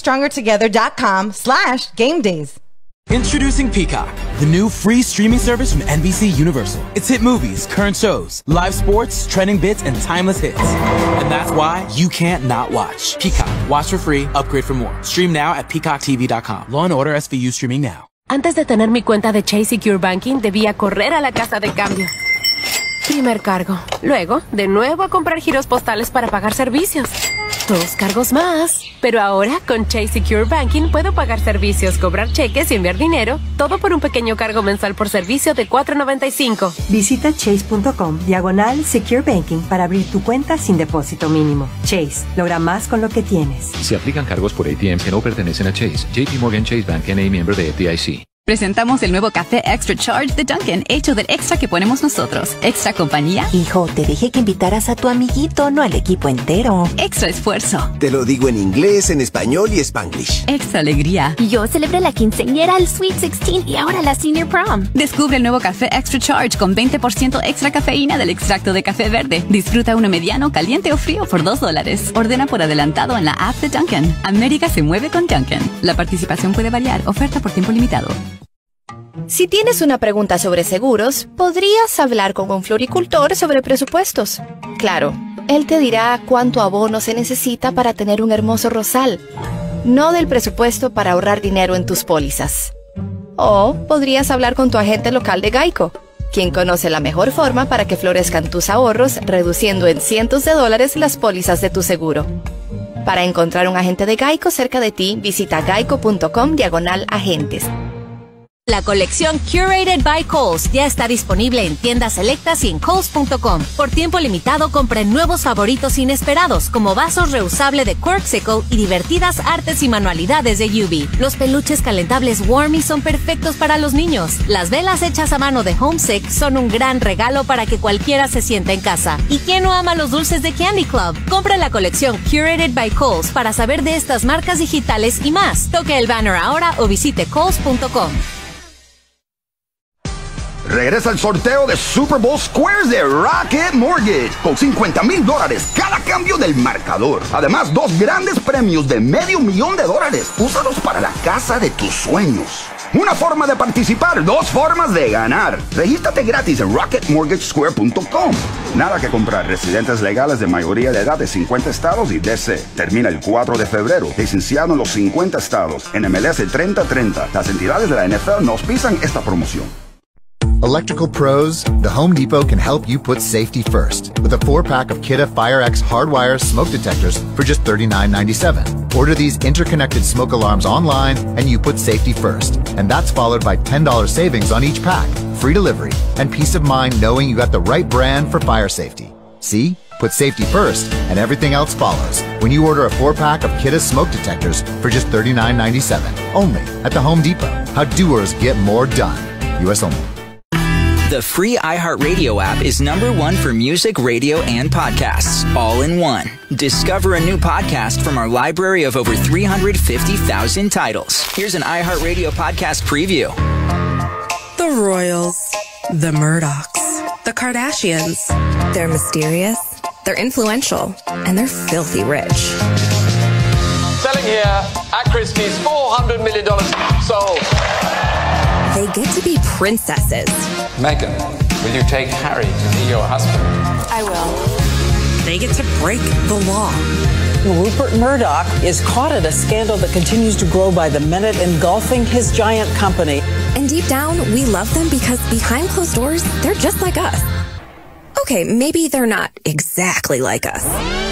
PepsiStrongerTogether.com/gamedays. Introducing Peacock, the new free streaming service from NBC Universal. It's hit movies, current shows, live sports, trending bits, and timeless hits. And that's why you can't not watch. Peacock. Watch for free, upgrade for more. Stream now at peacocktv.com. Law & Order SVU streaming now. Antes de tener mi cuenta de Chase Secure Banking, debía correr a la casa de cambio. Primer cargo. Luego, de nuevo a comprar giros postales para pagar servicios. 2 cargos más. Pero ahora, con Chase Secure Banking, puedo pagar servicios, cobrar cheques y enviar dinero, todo por un pequeño cargo mensual por servicio de $4.95. Visita chase.com/Secure Banking para abrir tu cuenta sin depósito mínimo. Chase, logra más con lo que tienes. Se aplican cargos por ATMs que no pertenecen a Chase. JP Morgan Chase Bank N.A. miembro de FDIC. Presentamos el nuevo café Extra Charge de Dunkin', hecho del extra que ponemos nosotros. Extra compañía. Hijo, te dije que invitaras a tu amiguito, no al equipo entero. Extra esfuerzo. Te lo digo en inglés, en español y Spanglish. Extra alegría. Yo celebré la quinceañera, el Sweet 16 y ahora la Senior Prom. Descubre el nuevo café Extra Charge con 20% extra cafeína del extracto de café verde. Disfruta uno mediano, caliente o frío por $2. Ordena por adelantado en la app de Dunkin'. América se mueve con Dunkin'. La participación puede variar. Oferta por tiempo limitado. Si tienes una pregunta sobre seguros, podrías hablar con un floricultor sobre presupuestos. Claro, Él te dirá cuánto abono se necesita para tener un hermoso rosal, no del presupuesto para ahorrar dinero en tus pólizas. O podrías hablar con tu agente local de Geico, quien conoce la mejor forma para que florezcan tus ahorros, reduciendo en cientos de dólares las pólizas de tu seguro. Para encontrar un agente de Geico cerca de ti, visita geico.com/agentes. La colección Curated by Kohl's ya está disponible en tiendas selectas y en Kohl's.com. Por tiempo limitado, compren nuevos favoritos inesperados, como vasos reusable de Quirksicle y divertidas artes y manualidades de UV. Los peluches calentables Warmy son perfectos para los niños. Las velas hechas a mano de Homesick son un gran regalo para que cualquiera se sienta en casa. ¿Y quién no ama los dulces de Candy Club? Compra la colección Curated by Kohl's para saber de estas marcas digitales y más. Toque el banner ahora o visite Kohl's.com. Regresa el sorteo de Super Bowl Squares de Rocket Mortgage con $50,000 cada cambio del marcador. Además, 2 grandes premios de $500,000. Úsalos para la casa de tus sueños. Una forma de participar, 2 formas de ganar. Regístrate gratis en rocketmortgagesquare.com. Nada que comprar. Residentes legales de mayoría de edad de 50 estados y DC. Termina el 4 de febrero. Licenciado en los 50 estados. En MLS 3030. Las entidades de la NFL no auspician esta promoción. Electrical pros, the Home Depot can help you put safety first with a 4-pack of Kidde FireX hardwire smoke detectors for just $39.97. Order these interconnected smoke alarms online and you put safety first. And that's followed by $10 savings on each pack, free delivery, and peace of mind knowing you got the right brand for fire safety. See? Put safety first and everything else follows when you order a 4-pack of Kidde smoke detectors for just $39.97. Only at the Home Depot. How doers get more done. U.S. only. The free iHeartRadio app is #1 for music, radio, and podcasts, all in one. Discover a new podcast from our library of over 350,000 titles. Here's an iHeartRadio podcast preview. The Royals, the Murdochs, the Kardashians. They're mysterious, they're influential, and they're filthy rich. Selling here at Christie's, $400 million sold. They get to be princesses. Meghan, will you take Harry to be your husband? I will. They get to break the law. Rupert Murdoch is caught in a scandal that continues to grow by the minute, engulfing his giant company. And deep down, we love them because behind closed doors, they're just like us. Okay, maybe they're not exactly like us.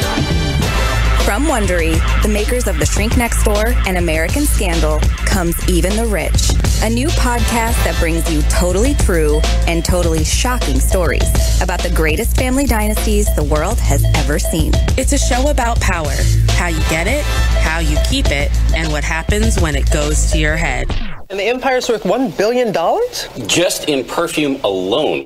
From Wondery, the makers of The Shrink Next Door and American Scandal, comes Even the Rich, a new podcast that brings you totally true and totally shocking stories about the greatest family dynasties the world has ever seen. It's a show about power, how you get it, how you keep it, and what happens when it goes to your head. And the empire's worth $1 billion? Just in perfume alone.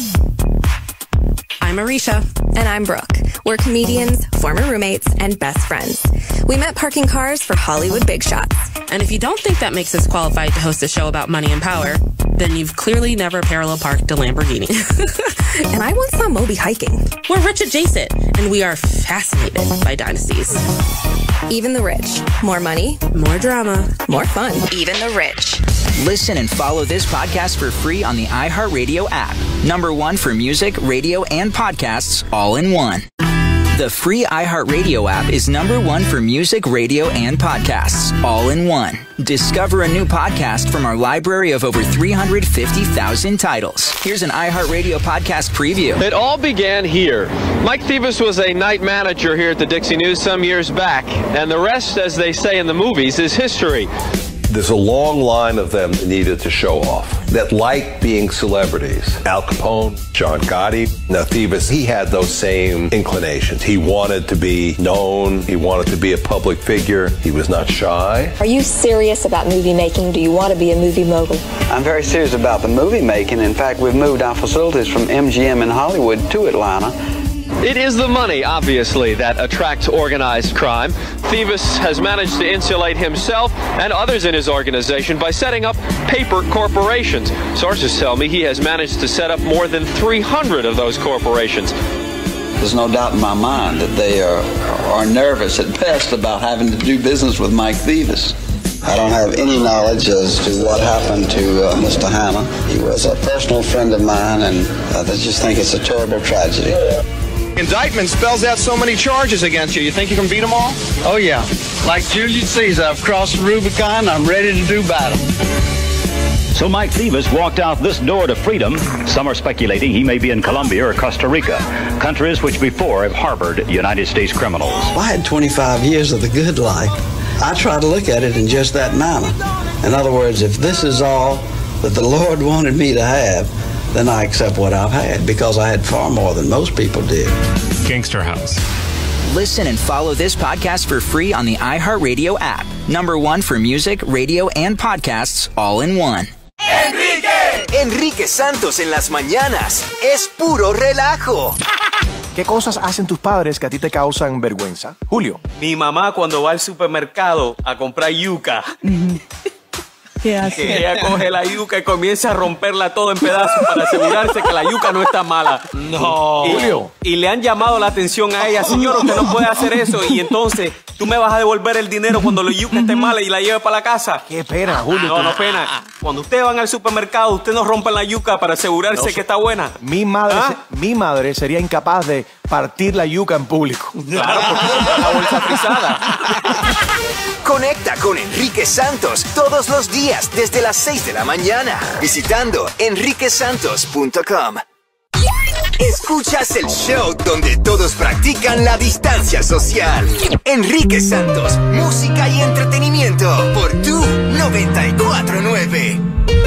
I'm Arisha. And I'm Brooke. We're comedians, former roommates, and best friends. We met parking cars for Hollywood big shots. And if you don't think that makes us qualified to host a show about money and power, then you've clearly never parallel parked a Lamborghini. And I once saw Moby hiking. We're rich adjacent, and we are fascinated by dynasties. Even the Rich. More money. More drama. More fun. Even the Rich. Listen and follow this podcast for free on the iHeartRadio app. #1 for music, radio, and podcasts, all in one. The free iHeartRadio app is #1 for music, radio, and podcasts, all in one. Discover a new podcast from our library of over 350,000 titles. Here's an iHeartRadio podcast preview. It all began here. Mike Thieves was a night manager here at the Dixie News some years back, and the rest, as they say in the movies, is history. There's a long line of them needed to show off that like being celebrities. Al Capone, John Gotti. Now, Thieves, he had those same inclinations. He wanted to be known. He wanted to be a public figure. He was not shy. Are you serious about movie making? Do you want to be a movie mogul? I'm very serious about the movie making. In fact, we've moved our facilities from MGM in Hollywood to Atlanta. It is the money, obviously, that attracts organized crime. Thieves has managed to insulate himself and others in his organization by setting up paper corporations. Sources tell me he has managed to set up more than 300 of those corporations. There's no doubt in my mind that they are nervous at best about having to do business with Mike Thieves. I don't have any knowledge as to what happened to Mr. Hanna. He was a personal friend of mine, and I just think it's a terrible tragedy. Indictment spells out so many charges against you. You think you can beat them all? Oh, yeah. Like Julius Caesar, I've crossed the Rubicon. I'm ready to do battle. So Mike Thevis walked out this door to freedom. Some are speculating he may be in Colombia or Costa Rica, countries which before have harbored United States criminals. Well, I had 25 years of the good life. I try to look at it in just that manner. In other words, if this is all that the Lord wanted me to have, then I accept what I've had, because I had far more than most people did. Gangster House. Listen and follow this podcast for free on the iHeartRadio app. #1 for music, radio, and podcasts all in one. Enrique Santos en las mañanas. Es puro relajo. ¿Qué cosas hacen tus padres que a ti te causan vergüenza? Julio. Mi mamá cuando va al supermercado a comprar yuca. ¿Qué hace? Que ella coge la yuca y comienza a romperla todo en pedazos para asegurarse que la yuca no está mala. No. Julio. Y le han llamado la atención a ella. Señor, usted no puede hacer eso. Y entonces, tú me vas a devolver el dinero cuando la yuca esté mala y la lleve para la casa. Qué pena, Julio. No, no pena. Cuando ustedes van al supermercado, usted no rompe la yuca para asegurarse que está buena. Mi madre sería incapaz de partir la yuca en público. Claro, porque compra la bolsa frisada. Conecta con Enrique Santos todos los días desde las 6 de la mañana visitando enriquesantos.com. Escuchas el show donde todos practican la distancia social. Enrique Santos, música y entretenimiento por Tu 94.9.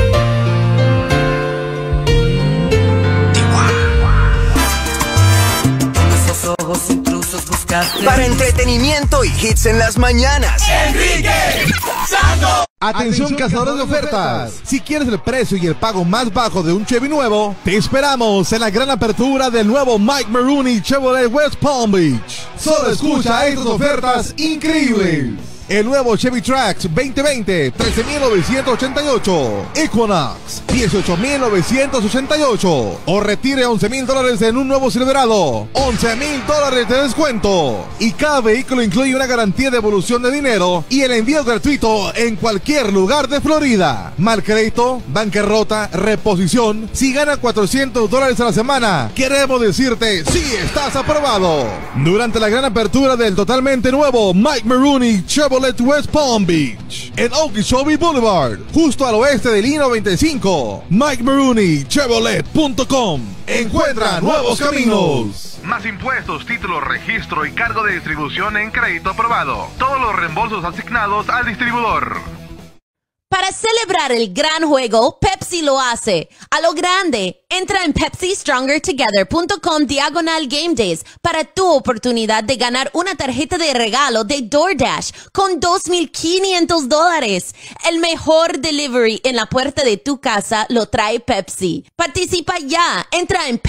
Para entretenimiento y hits en las mañanas. Enrique Santos. Atención, cazadores de ofertas. Si quieres el precio y el pago más bajo de un Chevy nuevo, te esperamos en la gran apertura del nuevo Mike Maroney Chevrolet West Palm Beach. Solo escucha estas ofertas increíbles. El nuevo Chevy Trax 2020, $13,988. Equinox, $18,988. O retire $11,000 en un nuevo Silverado, $11,000 de descuento. Y cada vehículo incluye una garantía de devolución de dinero y el envío gratuito en cualquier lugar de Florida. Mal crédito, bancarrota, reposición. Si gana $400 a la semana, queremos decirte sí estás aprobado. Durante la gran apertura del totalmente nuevo Mike Maroney Chevrolet West Palm Beach, en Okeechobee Boulevard, justo al oeste del I-95. Mike Maroney Chevrolet.com. Encuentra nuevos caminos. Más impuestos, títulos, registro y cargo de distribución en crédito aprobado. Todos los reembolsos asignados al distribuidor. Para celebrar el gran juego, Pepsi lo hace. A lo grande, entra en PepsiStrongerTogether.com/Game para tu oportunidad de ganar una tarjeta de regalo de DoorDash con $2,500. El mejor delivery en la puerta de tu casa lo trae Pepsi. Participa ya. Entra en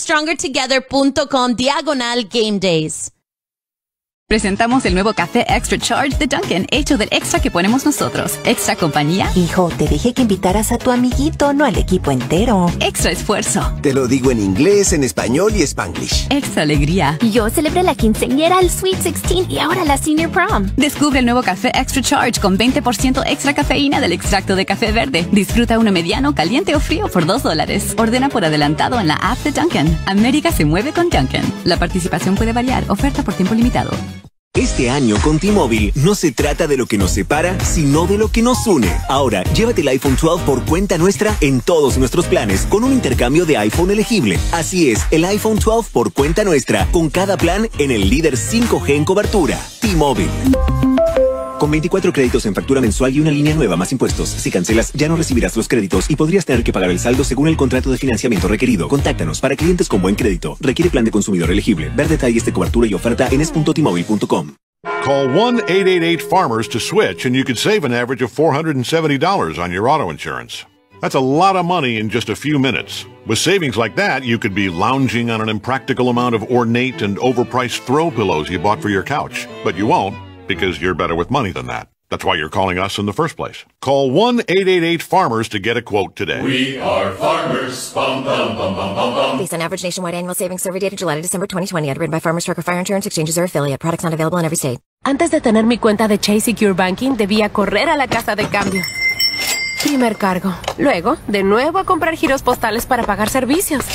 PepsiStrongerTogether.com/Game Days. Presentamos el nuevo café Extra Charge de Dunkin', hecho del extra que ponemos nosotros. Extra compañía. Hijo, te dije que invitaras a tu amiguito, no al equipo entero. Extra esfuerzo. Te lo digo en inglés, en español y Spanglish. Extra alegría. Yo celebré la quinceañera, el Sweet 16 y ahora la Senior Prom. Descubre el nuevo café Extra Charge con 20% extra cafeína del extracto de café verde. Disfruta uno mediano, caliente o frío por $2. Ordena por adelantado en la app de Dunkin'. América se mueve con Dunkin'. La participación puede variar. Oferta por tiempo limitado. Este año con T-Mobile no se trata de lo que nos separa, sino de lo que nos une. Ahora, llévate el iPhone 12 por cuenta nuestra en todos nuestros planes con un intercambio de iPhone elegible. Así es, el iPhone 12 por cuenta nuestra, con cada plan en el líder 5G en cobertura. T-Mobile. Con 24 créditos en factura mensual y una línea nueva más impuestos. Si cancelas, ya no recibirás los créditos y podrías tener que pagar el saldo según el contrato de financiamiento requerido. Contáctanos para clientes con buen crédito. Requiere plan de consumidor elegible. Ver detalles de cobertura y oferta en es.tmobile.com. Call 1-888-FARMERS to switch and you could save an average of $470 on your auto insurance. That's a lot of money in just a few minutes. With savings like that, you could be lounging on an impractical amount of ornate and overpriced throw pillows you bought for your couch. But you won't, because you're better with money than that. That's why you're calling us in the first place. Call 1-888-FARMERS to get a quote today. We are farmers. Bum, bum, bum, bum, bum, bum. Based on average nationwide annual savings survey data July to December 2020. Underwritten by Farmers Truck or Fire Insurance Exchanges or affiliate. Products not available in every state. Antes de tener mi cuenta de Chase Secure Banking, debía correr a la casa de cambio. Primer cargo. Luego, de nuevo a comprar giros postales para pagar servicios.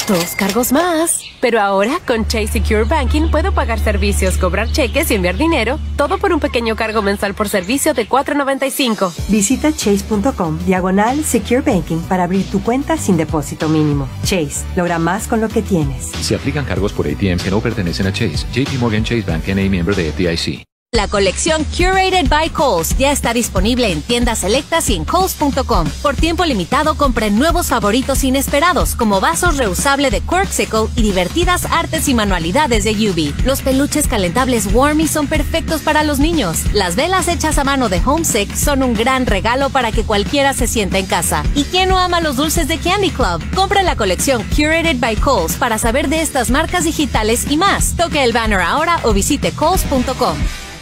2 cargos más. Pero ahora, con Chase Secure Banking, puedo pagar servicios, cobrar cheques y enviar dinero, todo por un pequeño cargo mensual por servicio de $4.95. Visita chase.com/Secure Banking para abrir tu cuenta sin depósito mínimo. Chase, logra más con lo que tienes. Se aplican cargos por ATMs que no pertenecen a Chase. JP Morgan Chase Bank N.A. miembro de FDIC. La colección Curated by Kohl's ya está disponible en tiendas selectas y en Kohls.com. Por tiempo limitado, compren nuevos favoritos inesperados, como vasos reusable de Quirksicle y divertidas artes y manualidades de Yubi. Los peluches calentables Warmy son perfectos para los niños. Las velas hechas a mano de Homesick son un gran regalo para que cualquiera se sienta en casa. ¿Y quién no ama los dulces de Candy Club? Compre la colección Curated by Kohl's para saber de estas marcas digitales y más. Toque el banner ahora o visite Kohls.com.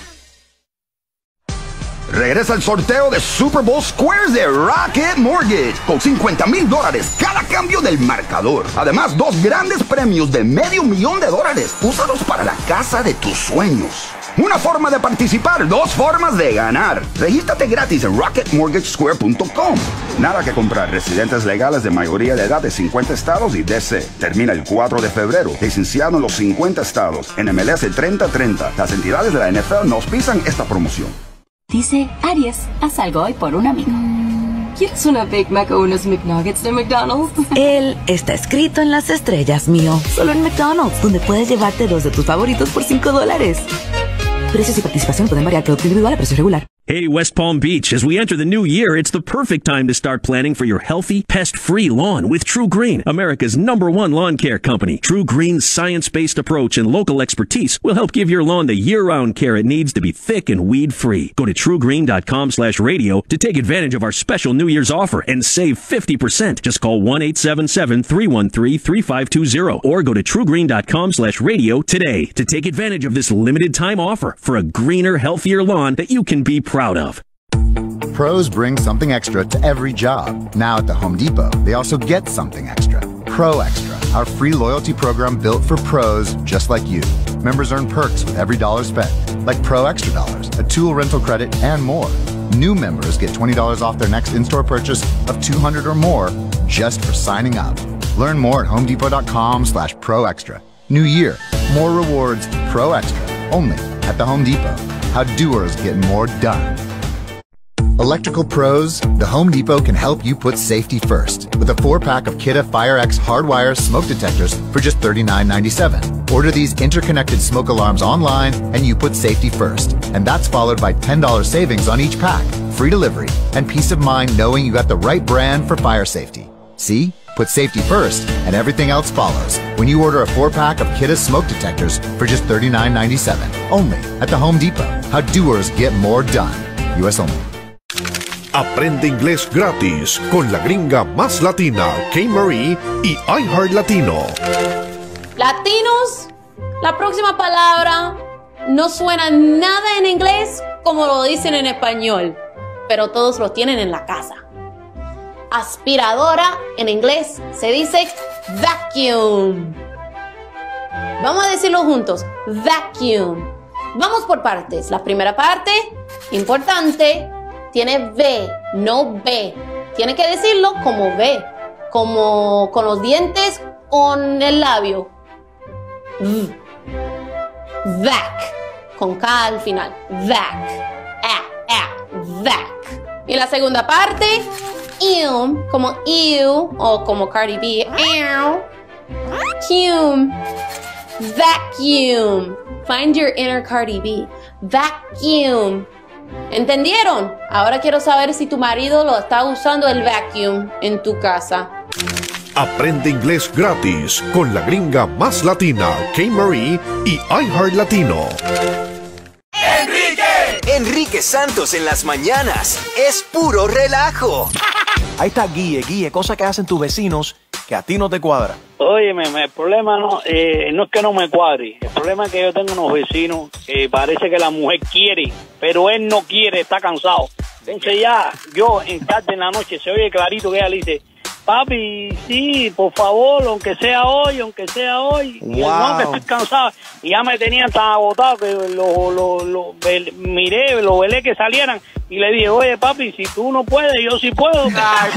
Regresa el sorteo de Super Bowl Squares de Rocket Mortgage con $50,000 cada cambio del marcador. Además, 2 grandes premios de $500,000. Úsalos para la casa de tus sueños. Una forma de participar, 2 formas de ganar. Regístrate gratis en rocketmortgagesquare.com. Nada que comprar. Residentes legales de mayoría de edad de 50 estados y DC. Termina el 4 de febrero. Licenciado en los 50 estados. En MLS 3030. Las entidades de la NFL no auspician esta promoción. Dice, Aries, haz algo hoy por un amigo. ¿Quieres una Big Mac o unos McNuggets de McDonald's? Él está escrito en las estrellas, mío. Solo en McDonald's, donde puedes llevarte 2 de tus favoritos por $5. Precios y participación pueden variar, producto individual a precio regular. Hey, West Palm Beach, as we enter the new year, it's the perfect time to start planning for your healthy, pest-free lawn with True Green, America's #1 lawn care company. True Green's science-based approach and local expertise will help give your lawn the year-round care it needs to be thick and weed-free. Go to truegreen.com/radio to take advantage of our special New Year's offer and save 50%. Just call 1-877-313-3520 or go to truegreen.com/radio today to take advantage of this limited-time offer for a greener, healthier lawn that you can be proud of. Pros bring something extra to every job. Now at the Home Depot, they also get something extra. Pro Extra, our free loyalty program built for pros just like you. Members earn perks with every dollar spent, like Pro Extra Dollars, a tool rental credit, and more. New members get $20 off their next in-store purchase of $200 or more just for signing up. Learn more at homedepot.com/Pro Extra. New year, more rewards, Pro Extra, only at the Home Depot. How doers get more done. Electrical pros, the Home Depot can help you put safety first with a 4-pack of Kidde FireX hardwire smoke detectors for just $39.97. Order these interconnected smoke alarms online and you put safety first. And that's followed by $10 savings on each pack, free delivery, and peace of mind knowing you got the right brand for fire safety. See? Put safety first and everything else follows when you order a 4-pack of Kidde smoke detectors for just $39.97. Only at the Home Depot. How doers get more done. US only. Aprende inglés gratis con la gringa más latina, K-Marie y iHeart Latino. Latinos, la próxima palabra no suena nada en inglés como lo dicen en español, pero todos lo tienen en la casa. Aspiradora en inglés se dice vacuum. Vamos a decirlo juntos, vacuum. Vamos por partes. La primera parte, importante, tiene V, no B. Tiene que decirlo como V, como con los dientes, con el labio. Vac, con K al final. Vac, vac. Y la segunda parte, como ew, o como Cardi B, vacuum, vacuum. Find your inner Cardi B. Vacuum. ¿Entendieron? Ahora quiero saber si tu marido lo está usando el vacuum en tu casa. Aprende inglés gratis con la gringa más latina, K-Marie y iHeart Latino. Enrique Santos en las mañanas. Es puro relajo. Ahí está Guille, cosas que hacen tus vecinos que a ti no te cuadra. Óyeme, el problema no es que no me cuadre. El problema es que yo tengo unos vecinos que parece que la mujer quiere, pero él no quiere, está cansado. Entonces ya, yo en tarde en la noche se oye clarito que ella le dice, papi, sí, por favor, aunque sea hoy. Y yo, no, que estoy cansado. Y ya me tenían tan agotado que lo velé que salieran. Y le dije, oye, papi, si tú no puedes, yo sí puedo. Ay,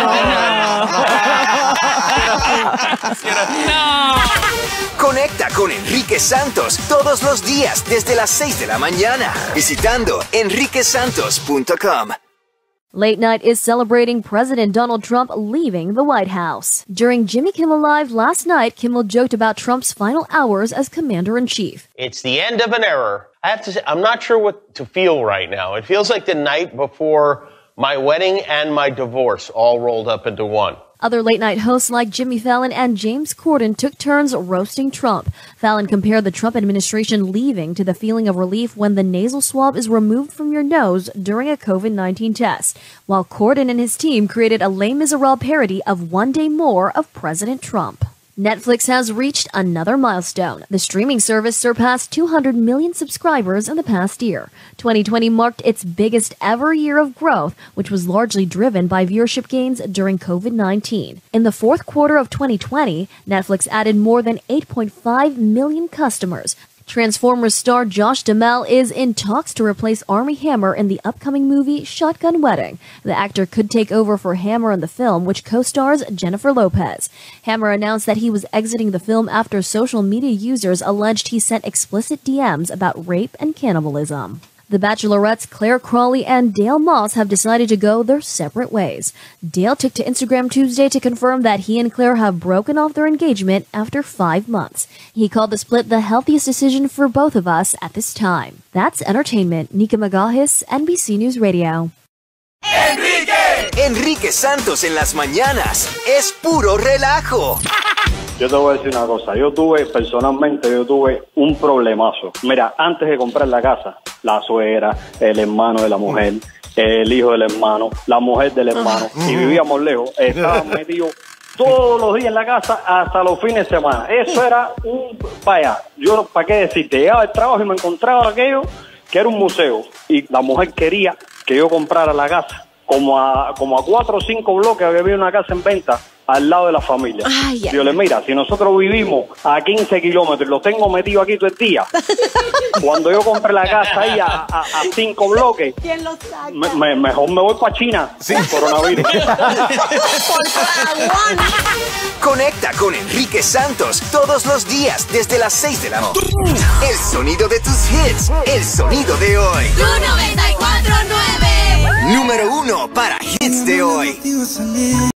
no. Conecta con Enrique Santos todos los días desde las 6 de la mañana visitando enriquesantos.com. Late Night is celebrating President Donald Trump leaving the White House. During Jimmy Kimmel Live last night, Kimmel joked about Trump's final hours as commander-in-chief. It's the end of an era. I have to say, I'm not sure what to feel right now. It feels like the night before my wedding and my divorce all rolled up into one. Other late-night hosts like Jimmy Fallon and James Corden took turns roasting Trump. Fallon compared the Trump administration leaving to the feeling of relief when the nasal swab is removed from your nose during a COVID-19 test, while Corden and his team created a Les Miserables parody of One Day More of President Trump. Netflix has reached another milestone. The streaming service surpassed 200 million subscribers in the past year. 2020 marked its biggest ever year of growth, which was largely driven by viewership gains during COVID-19. In the fourth quarter of 2020, Netflix added more than 8.5 million customers. Transformers star Josh Duhamel is in talks to replace Armie Hammer in the upcoming movie Shotgun Wedding. The actor could take over for Hammer in the film, which co-stars Jennifer Lopez. Hammer announced that he was exiting the film after social media users alleged he sent explicit DMs about rape and cannibalism. The Bachelorettes Claire Crawley and Dale Moss have decided to go their separate ways. Dale took to Instagram Tuesday to confirm that he and Claire have broken off their engagement after 5 months. He called the split the healthiest decision for both of us at this time. That's entertainment. Nika Magahis, NBC News Radio. Enrique Santos en las mañanas es puro relajo. Yo te voy a decir una cosa, personalmente tuve un problemazo. Mira, antes de comprar la casa, la suegra, el hermano de la mujer, el hijo del hermano, la mujer del hermano, y vivíamos lejos, estaban metidos todos los días en la casa hasta los fines de semana. Eso era vaya, yo para qué decirte, llegaba al trabajo y me encontraba aquello que era un museo, y la mujer quería que yo comprara la casa, como a 4 o 5 bloques había una casa en venta al lado de la familia. Yo le mira, si nosotros vivimos a 15 kilómetros y los tengo metidos aquí todo el día, cuando yo compré la casa ahí a 5 bloques, ¿quién lo saca? Mejor me voy para China sin coronavirus. Conecta con Enrique Santos todos los días desde las 6 de la mañana. El sonido de tus hits, el sonido de hoy. Tu 94.9. Número 1 para hits de hoy.